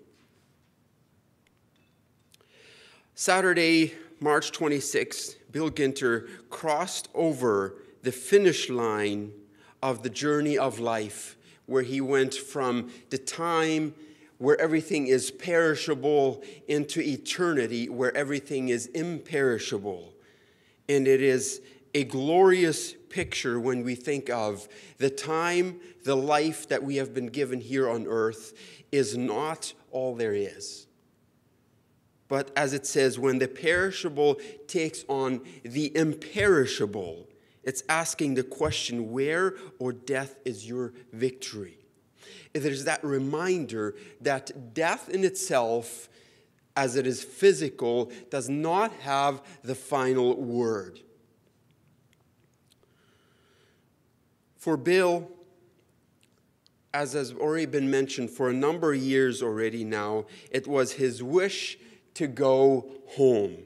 Saturday, March twenty-sixth, Bill Ginter crossed over the finish line of the journey of life, where he went from the time where everything is perishable into eternity where everything is imperishable. And it is a glorious picture when we think of the time, the life that we have been given here on earth is not all there is. But as it says, when the perishable takes on the imperishable, it's asking the question, where, O death, is your victory? There's that reminder that death in itself, as it is physical, does not have the final word. For Bill, as has already been mentioned, for a number of years already now, it was his wish to go home.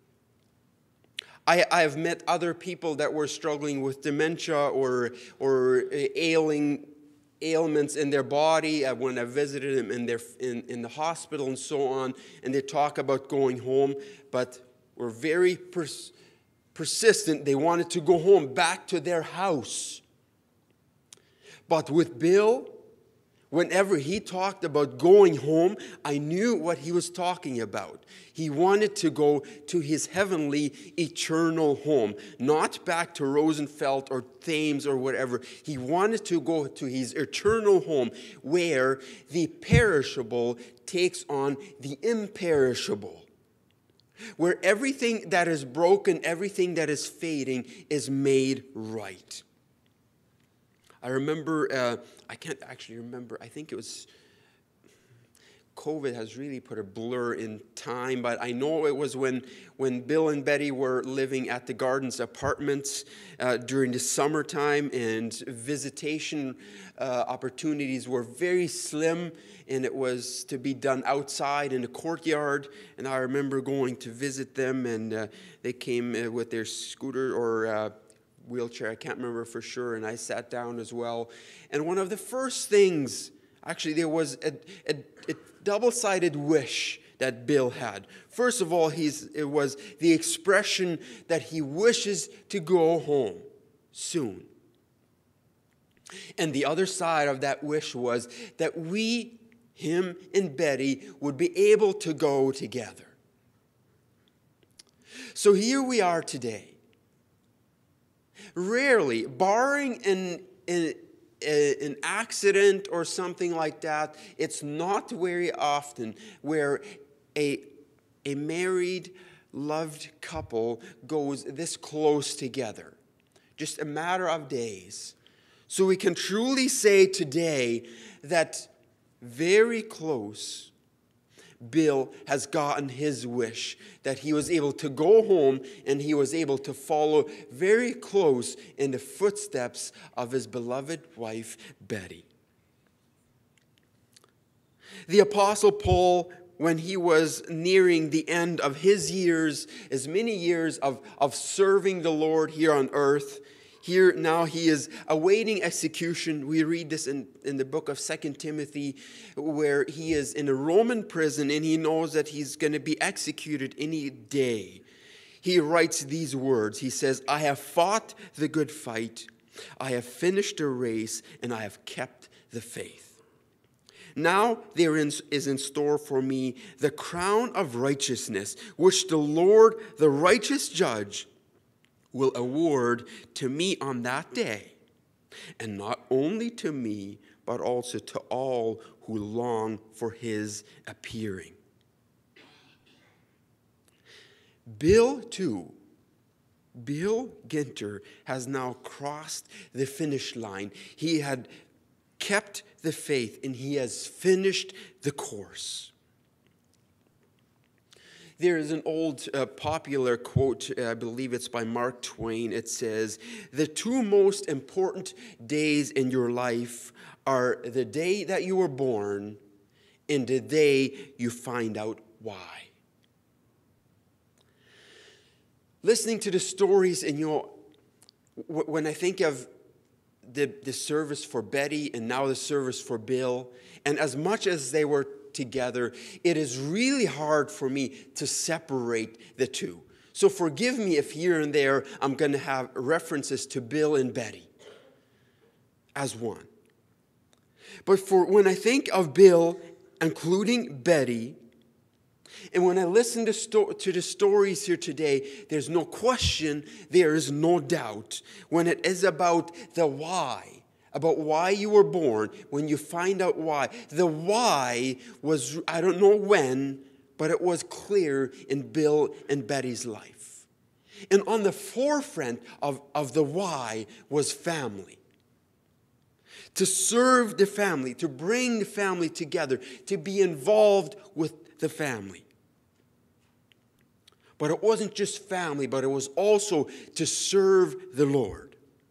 I, I have met other people that were struggling with dementia or, or ailing ailments in their body uh, when I visited them in, their, in, in the hospital and so on, and they talk about going home, but were very pers- persistent. They wanted to go home, back to their house. But with Bill, whenever he talked about going home, I knew what he was talking about. He wanted to go to his heavenly, eternal home, not back to Rosenfeld or Thames or whatever. He wanted to go to his eternal home where the perishable takes on the imperishable, where everything that is broken, everything that is fading is made right. I remember, uh, I can't actually remember, I think it was, COVID has really put a blur in time, but I know it was when, when Bill and Betty were living at the Gardens Apartments uh, during the summertime, and visitation uh, opportunities were very slim, and it was to be done outside in the courtyard. And I remember going to visit them, and uh, they came uh, with their scooter or uh, wheelchair, I can't remember for sure, and I sat down as well. And one of the first things, actually there was a, a, a double-sided wish that Bill had. First of all, he's, it was the expression that he wishes to go home soon. And the other side of that wish was that we, him and Betty, would be able to go together. So here we are today. Rarely, barring an, an, an accident or something like that, it's not very often where a, a married, loved couple goes this close together. Just a matter of days. So we can truly say today that very close, Bill has gotten his wish, that he was able to go home and he was able to follow very close in the footsteps of his beloved wife, Betty. The Apostle Paul, when he was nearing the end of his years, his many years of, of serving the Lord here on earth, here now he is awaiting execution. We read this in, in the book of Second Timothy, where he is in a Roman prison and he knows that he's going to be executed any day. He writes these words. He says, I have fought the good fight, I have finished the race, and I have kept the faith. Now there is in store for me the crown of righteousness, which the Lord, the righteous judge, will award to me on that day, and not only to me, but also to all who long for his appearing. Bill, too, Bill Ginter has now crossed the finish line. He had kept the faith, and he has finished the course. There is an old uh, popular quote, uh, I believe it's by Mark Twain. It says, "The two most important days in your life are the day that you were born and the day you find out why." Listening to the stories, and you know, when I think of the, the service for Betty and now the service for Bill, and as much as they were together, it is really hard for me to separate the two. So forgive me if here and there I'm going to have references to Bill and Betty as one. But for when I think of Bill, including Betty, and when I listen to, sto- to the stories here today, there's no question, there is no doubt, when it is about the why, about why you were born, when you find out why. The why was, I don't know when, but it was clear in Bill and Betty's life. And on the forefront of, of the why was family. To serve the family, to bring the family together, to be involved with the family. But it wasn't just family, but it was also to serve the Lord.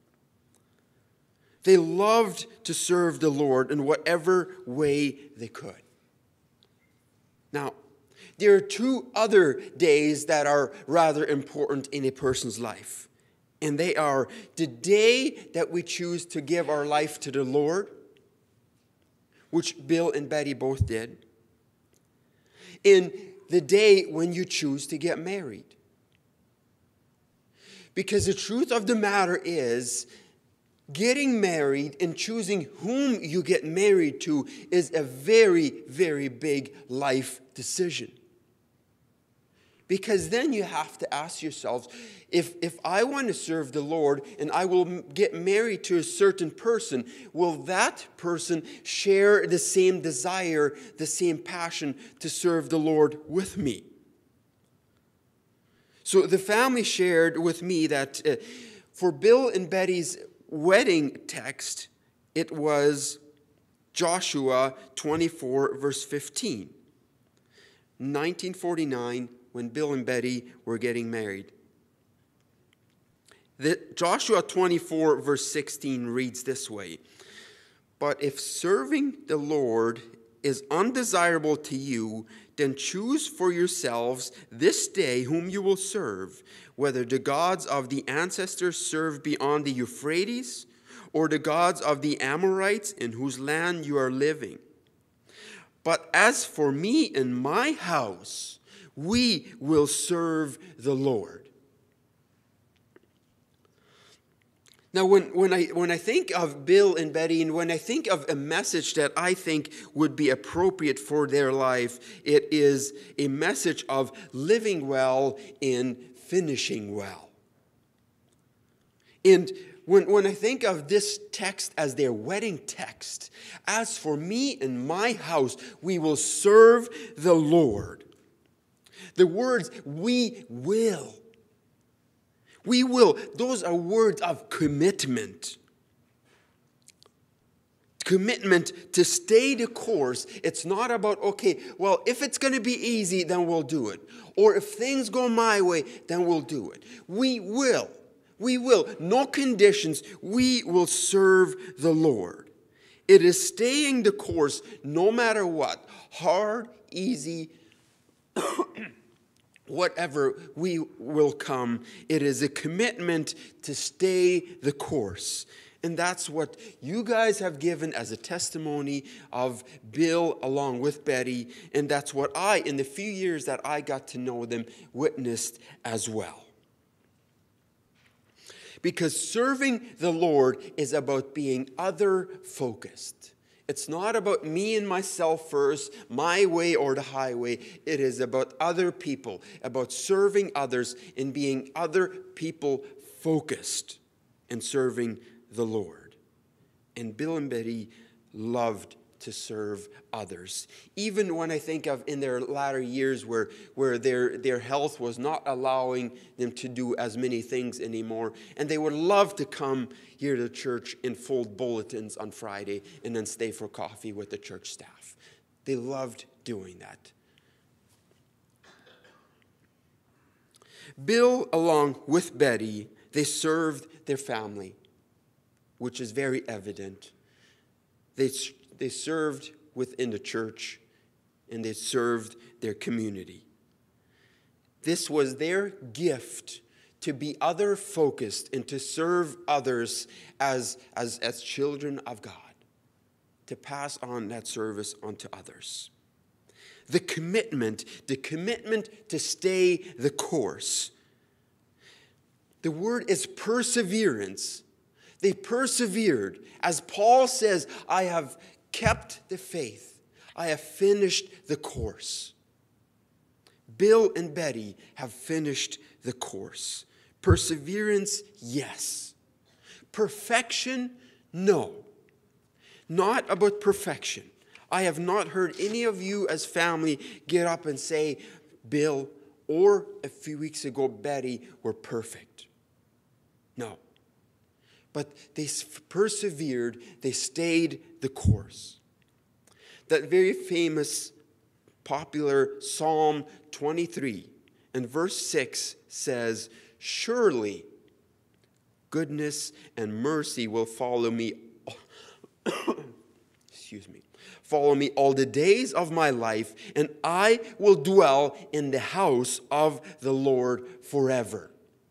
They loved to serve the Lord in whatever way they could. Now, there are two other days that are rather important in a person's life. And they are the day that we choose to give our life to the Lord, which Bill and Betty both did, and the day when you choose to get married. Because the truth of the matter is, getting married and choosing whom you get married to is a very, very big life decision. Because then you have to ask yourselves, if, if I want to serve the Lord and I will get married to a certain person, will that person share the same desire, the same passion to serve the Lord with me? So the family shared with me that uh, for Bill and Betty's wedding text, it was Joshua twenty-four, verse fifteen. nineteen forty-nine, when Bill and Betty were getting married. The, Joshua twenty-four, verse sixteen reads this way: "But if serving the Lord is undesirable to you, then choose for yourselves this day whom you will serve, whether the gods of the ancestors served beyond the Euphrates, or the gods of the Amorites in whose land you are living. But as for me and my house, we will serve the Lord." Now, when, when, I, when I think of Bill and Betty, and when I think of a message that I think would be appropriate for their life, it is a message of living well and finishing well. And when, when I think of this text as their wedding text, as for me and my house, we will serve the Lord. The words, we will. We will. Those are words of commitment. Commitment to stay the course. It's not about, okay, well, if it's going to be easy, then we'll do it. Or if things go my way, then we'll do it. We will. We will. No conditions. We will serve the Lord. It is staying the course no matter what. Hard, easy, whatever we will come, it is a commitment to stay the course. And that's what you guys have given as a testimony of Bill along with Betty. And that's what I, in the few years that I got to know them, witnessed as well. Because serving the Lord is about being other-focused. It's not about me and myself first, my way or the highway. It is about other people, about serving others and being other people focused and serving the Lord. And Bill and Betty loved to serve others. Even when I think of in their latter years where, where their, their health was not allowing them to do as many things anymore, and they would love to come here to church and fold bulletins on Friday and then stay for coffee with the church staff. They loved doing that. Bill, along with Betty, they served their family, which is very evident. They, they served within the church, and they served their community. This was their gift to be other-focused and to serve others as, as, as children of God, to pass on that service onto others. The commitment, the commitment to stay the course. The word is perseverance. They persevered. As Paul says, I have kept the faith. I have finished the course. Bill and Betty have finished the course. Perseverance, yes. Perfection, no. Not about perfection. I have not heard any of you as family get up and say, Bill, or a few weeks ago, Betty, were perfect. No. But they persevered, they stayed the course. That very famous, popular Psalm twenty-three and verse six says, surely goodness and mercy will follow me, excuse me, follow me all the days of my life, and I will dwell in the house of the Lord forever.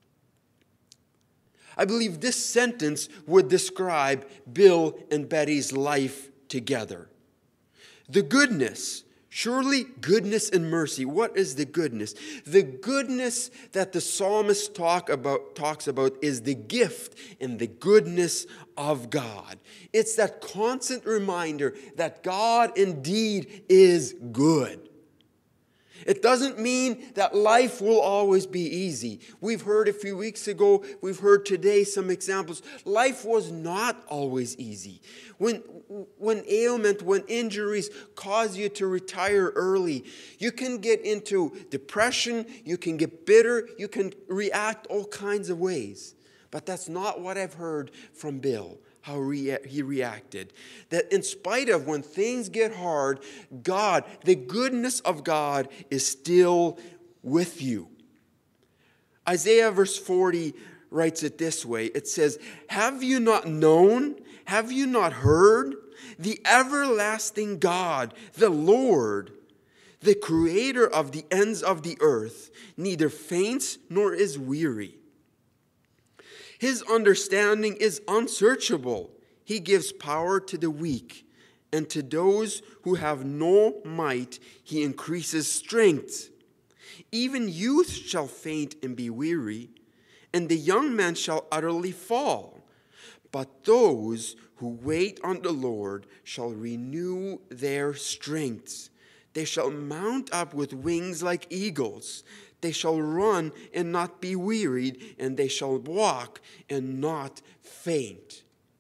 I believe this sentence would describe Bill and Betty's life together. The goodness, surely goodness and mercy. What is the goodness? The goodness that the psalmist talk about, talks about is the gift and the goodness of God. It's that constant reminder that God indeed is good. It doesn't mean that life will always be easy. We've heard a few weeks ago, we've heard today some examples. Life was not always easy. When, when ailment, when injuries cause you to retire early, you can get into depression, you can get bitter, you can react all kinds of ways. But that's not what I've heard from Bill, how rea- he reacted. That in spite of when things get hard, God, the goodness of God is still with you. Isaiah verse forty writes it this way. It says, have you not known? Have you not heard? The everlasting God, the Lord, the creator of the ends of the earth, neither faints nor is weary. His understanding is unsearchable. He gives power to the weak, and to those who have no might, he increases strength. Even youth shall faint and be weary, and the young man shall utterly fall. But those who wait on the Lord shall renew their strength. They shall mount up with wings like eagles. They shall run and not be wearied, and they shall walk and not faint.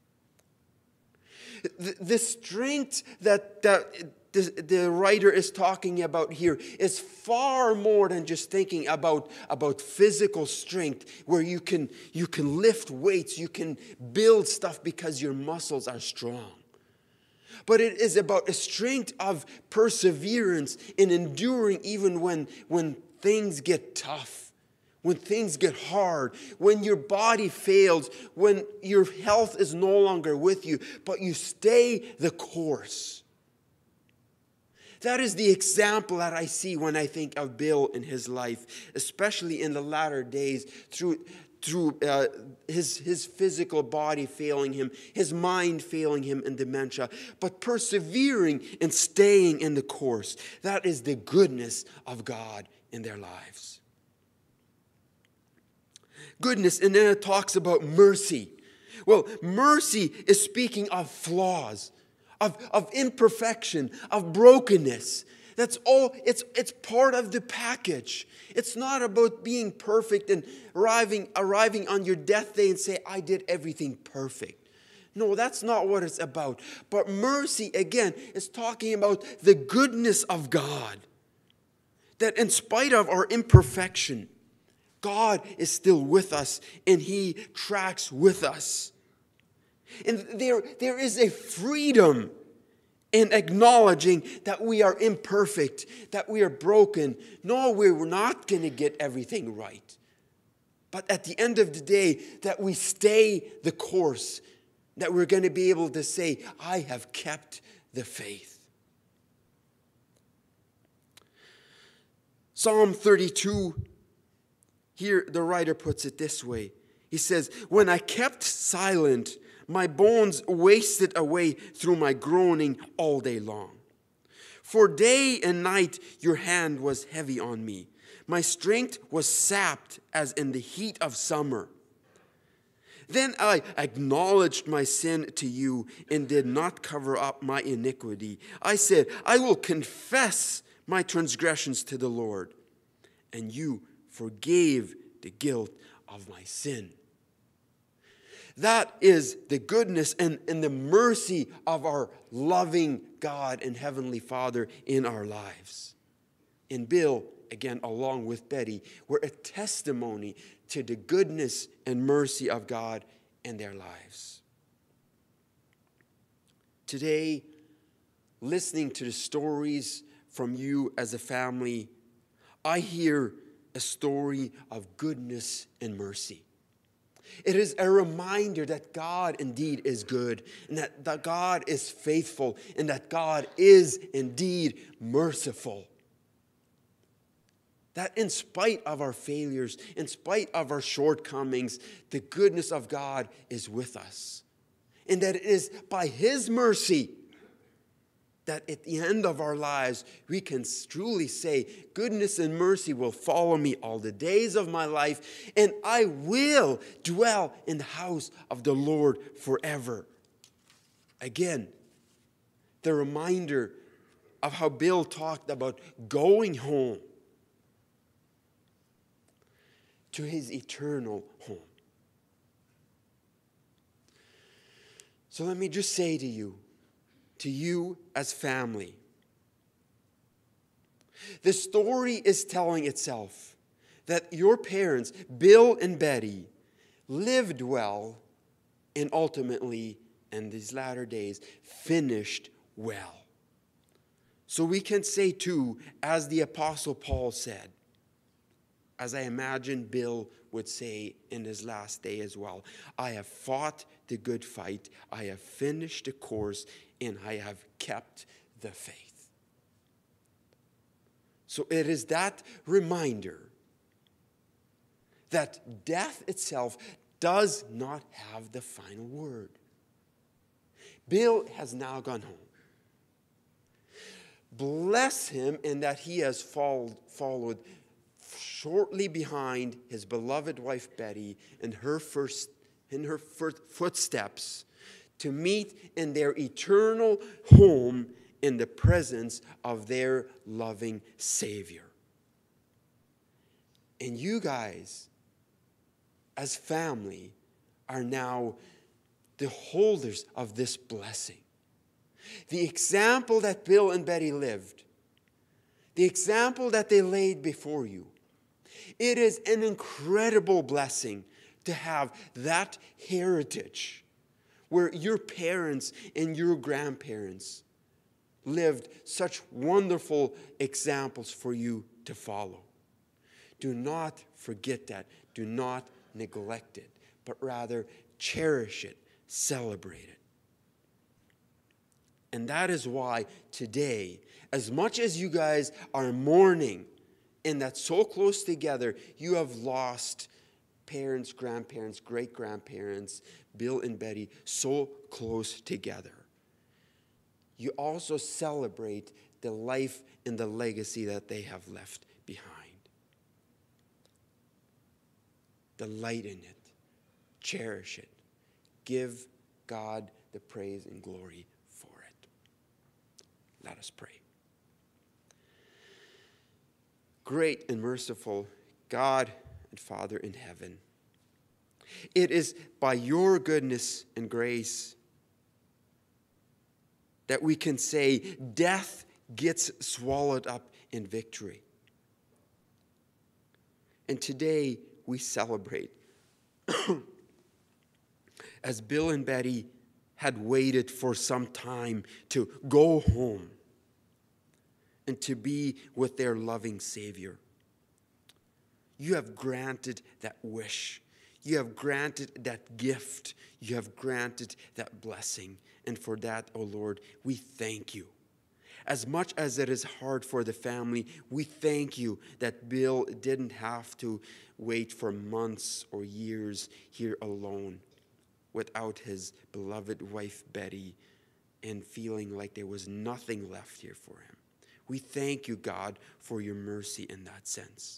The, the strength that, that the, the writer is talking about here is far more than just thinking about, about physical strength, where you can, you can lift weights, you can build stuff because your muscles are strong. But it is about a strength of perseverance in enduring even when, when things get tough, when things get hard, when your body fails, when your health is no longer with you, but you stay the course. That is the example that I see when I think of Bill in his life, especially in the latter days, through, through uh, his, his physical body failing him, his mind failing him in dementia, but persevering and staying in the course. That is the goodness of God in their lives. Goodness, and then it talks about mercy. Well, mercy is speaking of flaws, of, of imperfection, of brokenness. That's all, it's, it's part of the package. It's not about being perfect and arriving, arriving on your death day and say, I did everything perfect. No, that's not what it's about. But mercy, again, is talking about the goodness of God. That in spite of our imperfection, God is still with us and He tracks with us. And there, there is a freedom in acknowledging that we are imperfect, that we are broken. No, we're not going to get everything right. But at the end of the day, that we stay the course, that we're going to be able to say, I have kept the faith. Psalm thirty-two, here the writer puts it this way. He says, when I kept silent, my bones wasted away through my groaning all day long. For day and night your hand was heavy on me. My strength was sapped as in the heat of summer. Then I acknowledged my sin to you and did not cover up my iniquity. I said, I will confess my transgressions to the Lord, and you forgave the guilt of my sin. That is the goodness and, and the mercy of our loving God and Heavenly Father in our lives. And Bill, again, along with Betty, were a testimony to the goodness and mercy of God in their lives. Today, listening to the stories from you as a family, I hear a story of goodness and mercy. It is a reminder that God indeed is good, and that, that God is faithful, and that God is indeed merciful. That in spite of our failures, in spite of our shortcomings, the goodness of God is with us. And that it is by His mercy that at the end of our lives, we can truly say, goodness and mercy will follow me all the days of my life, and I will dwell in the house of the Lord forever. Again, the reminder of how Bill talked about going home to his eternal home. So let me just say to you, to you as family, the story is telling itself that your parents, Bill and Betty, lived well and ultimately, in these latter days, finished well. So we can say too, as the Apostle Paul said, as I imagine Bill would say in his last day as well, I have fought the good fight, I have finished the course, and I have kept the faith. So it is that reminder that death itself does not have the final word. Bill has now gone home. Bless him in that he has followed, followed shortly behind his beloved wife Betty in her first in her footsteps to meet in their eternal home in the presence of their loving Savior. And you guys, as family, are now the holders of this blessing. The example that Bill and Betty lived, the example that they laid before you, it is an incredible blessing to have that heritage where your parents and your grandparents lived such wonderful examples for you to follow. Do not forget that. Do not neglect it, but rather cherish it, celebrate it. And that is why today, as much as you guys are mourning and that's so close together, you have lost parents, grandparents, great-grandparents, Bill and Betty, so close together. You also celebrate the life and the legacy that they have left behind. Delight in it. Cherish it. Give God the praise and glory for it. Let us pray. Great and merciful God and Father in heaven, it is by your goodness and grace that we can say death gets swallowed up in victory. And today we celebrate as Bill and Betty had waited for some time to go home and to be with their loving Savior. You have granted that wish. You have granted that gift. You have granted that blessing. And for that, O Lord, we thank you. As much as it is hard for the family, we thank you that Bill didn't have to wait for months or years here alone without his beloved wife Betty and feeling like there was nothing left here for him. We thank you, God, for your mercy in that sense.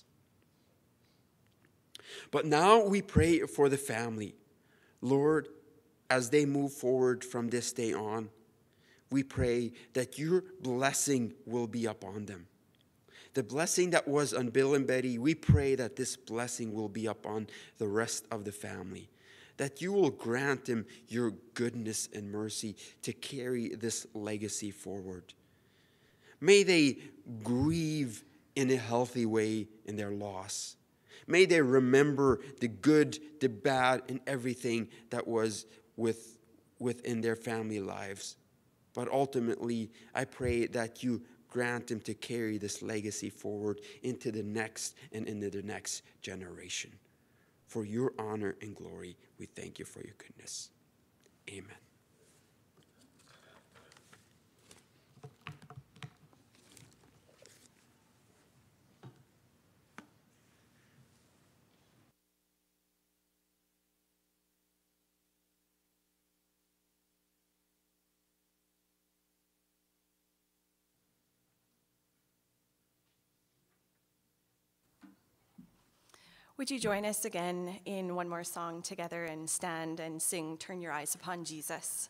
But now we pray for the family. Lord, as they move forward from this day on, we pray that your blessing will be upon them. The blessing that was on Bill and Betty, we pray that this blessing will be upon the rest of the family. That you will grant them your goodness and mercy to carry this legacy forward. May they grieve in a healthy way in their loss. May they remember the good, the bad, and everything that was with, within their family lives. But ultimately, I pray that you grant them to carry this legacy forward into the next and into the next generation. For your honor and glory, we thank you for your goodness. Amen. Would you join us again in one more song together and stand and sing, Turn Your Eyes Upon Jesus?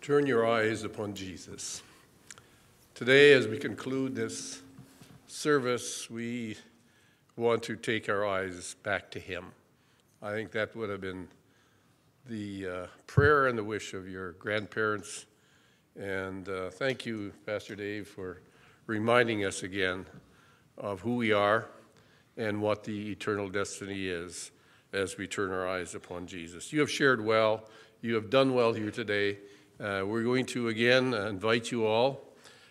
Turn your eyes upon Jesus. Today, as we conclude this service, we want to take our eyes back to him. I think that would have been the uh, prayer and the wish of your grandparents. And uh, thank you, Pastor Dave, for reminding us again of who we are and what the eternal destiny is as we turn our eyes upon Jesus. You have shared well. You have done well here today. Uh, we're going to again invite you all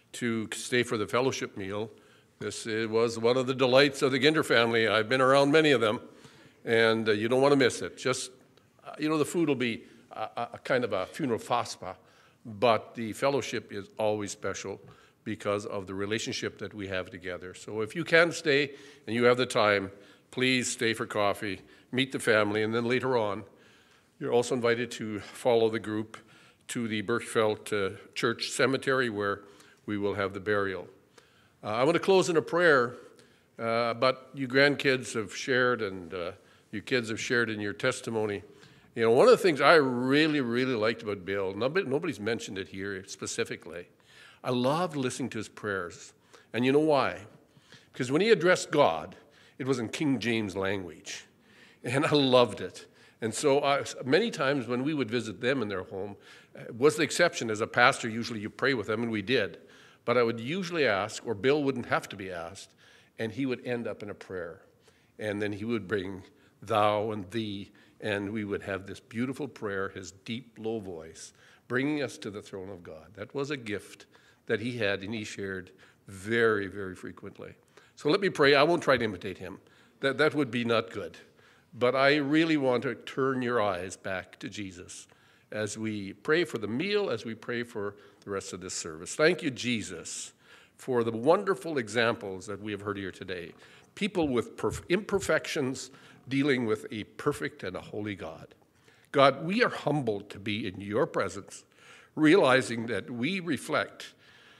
to stay for the fellowship meal. This it was one of the delights of the Ginter family. I've been around many of them, and uh, you don't want to miss it. Just, uh, you know, the food will be a, a kind of a funeral faspa, but the fellowship is always special because of the relationship that we have together. So if you can stay and you have the time, please stay for coffee, meet the family, and then later on, you're also invited to follow the group to the Birchfeld uh, Church Cemetery where we will have the burial. Uh, I want to close in a prayer, uh, but you grandkids have shared and uh, you kids have shared in your testimony. You know, one of the things I really, really liked about Bill, nobody, nobody's mentioned it here specifically, I loved listening to his prayers. And you know why? Because when he addressed God, it was in King James language, and I loved it. And so I, many times when we would visit them in their home, it was the exception. As a pastor, usually you pray with them, and we did. But I would usually ask, or Bill wouldn't have to be asked, and he would end up in a prayer. And then he would bring thou and thee, and we would have this beautiful prayer, his deep, low voice, bringing us to the throne of God. That was a gift that he had, and he shared very, very frequently. So let me pray. I won't try to imitate him. That, that would be not good. But I really want to turn your eyes back to Jesus as we pray for the meal, as we pray for the rest of this service. Thank you, Jesus, for the wonderful examples that we have heard here today. People with perf- imperfections dealing with a perfect and a holy God. God, we are humbled to be in your presence, realizing that we reflect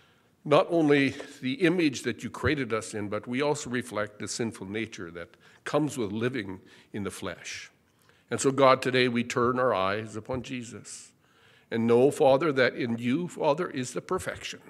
not only the image that you created us in, but we also reflect the sinful nature that comes with living in the flesh. And so, God, today we turn our eyes upon Jesus and know, Father, that in you, Father, is the perfection.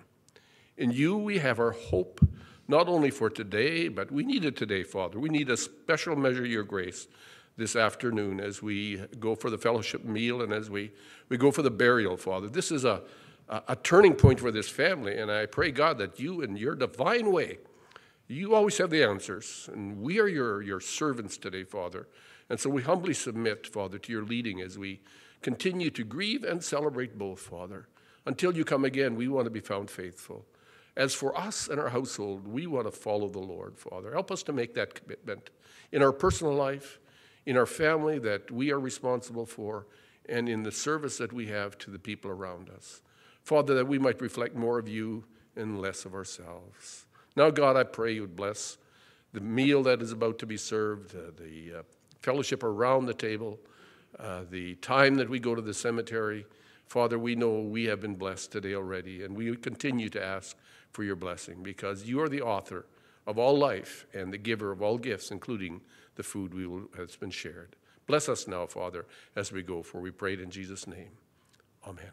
In you we have our hope, not only for today, but we need it today, Father. We need a special measure of your grace this afternoon as we go for the fellowship meal and as we, we go for the burial, Father. This is a, a, a turning point for this family, and I pray, God, that you in your divine way, you always have the answers, and we are your, your servants today, Father. And so we humbly submit, Father, to your leading as we continue to grieve and celebrate both, Father. Until you come again, we want to be found faithful. As for us and our household, we want to follow the Lord, Father. Help us to make that commitment in our personal life, in our family that we are responsible for, and in the service that we have to the people around us. Father, that we might reflect more of you and less of ourselves. Now, God, I pray you would bless the meal that is about to be served, uh, the uh, fellowship around the table, uh, the time that we go to the cemetery. Father, we know we have been blessed today already, and we continue to ask for your blessing because you are the author of all life and the giver of all gifts, including the food we will, has been shared. Bless us now, Father, as we go, for we prayed in Jesus' name. Amen.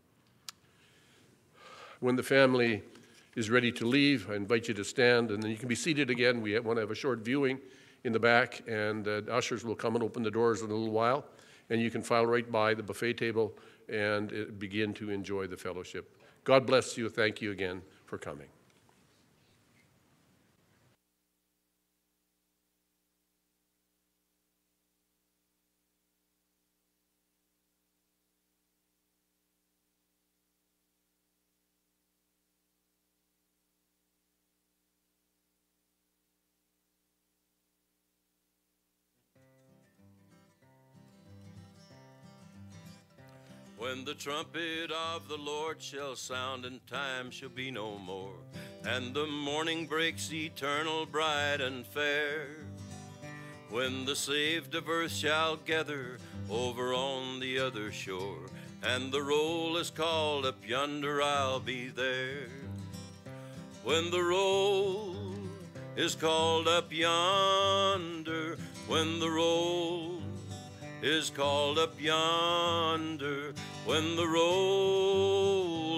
When the family is ready to leave, I invite you to stand, and then you can be seated again. We want to have a short viewing in the back, and uh, ushers will come and open the doors in a little while, and you can file right by the buffet table and uh, begin to enjoy the fellowship. God bless you. Thank you again for coming. When the trumpet of the Lord shall sound and time shall be no more, and the morning breaks eternal, bright and fair, when the saved of earth shall gather over on the other shore, and the roll is called up yonder, I'll be there. When the roll is called up yonder, when the roll is called up yonder, when the roll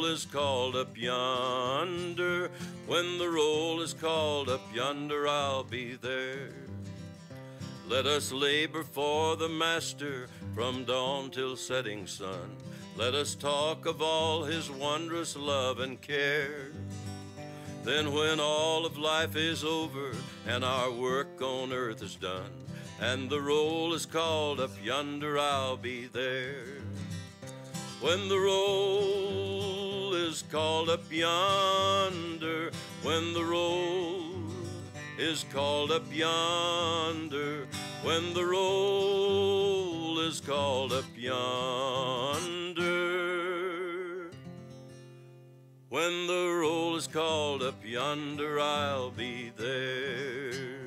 is called up yonder, when the roll is called up yonder, I'll be there. Let us labor for the Master from dawn till setting sun. Let us talk of all his wondrous love and care. Then when all of life is over and our work on earth is done, and the roll is called up yonder, I'll be there. When the roll is called up yonder, when the roll is called up yonder, when the roll is called up yonder, when the roll is called up yonder, I'll be there.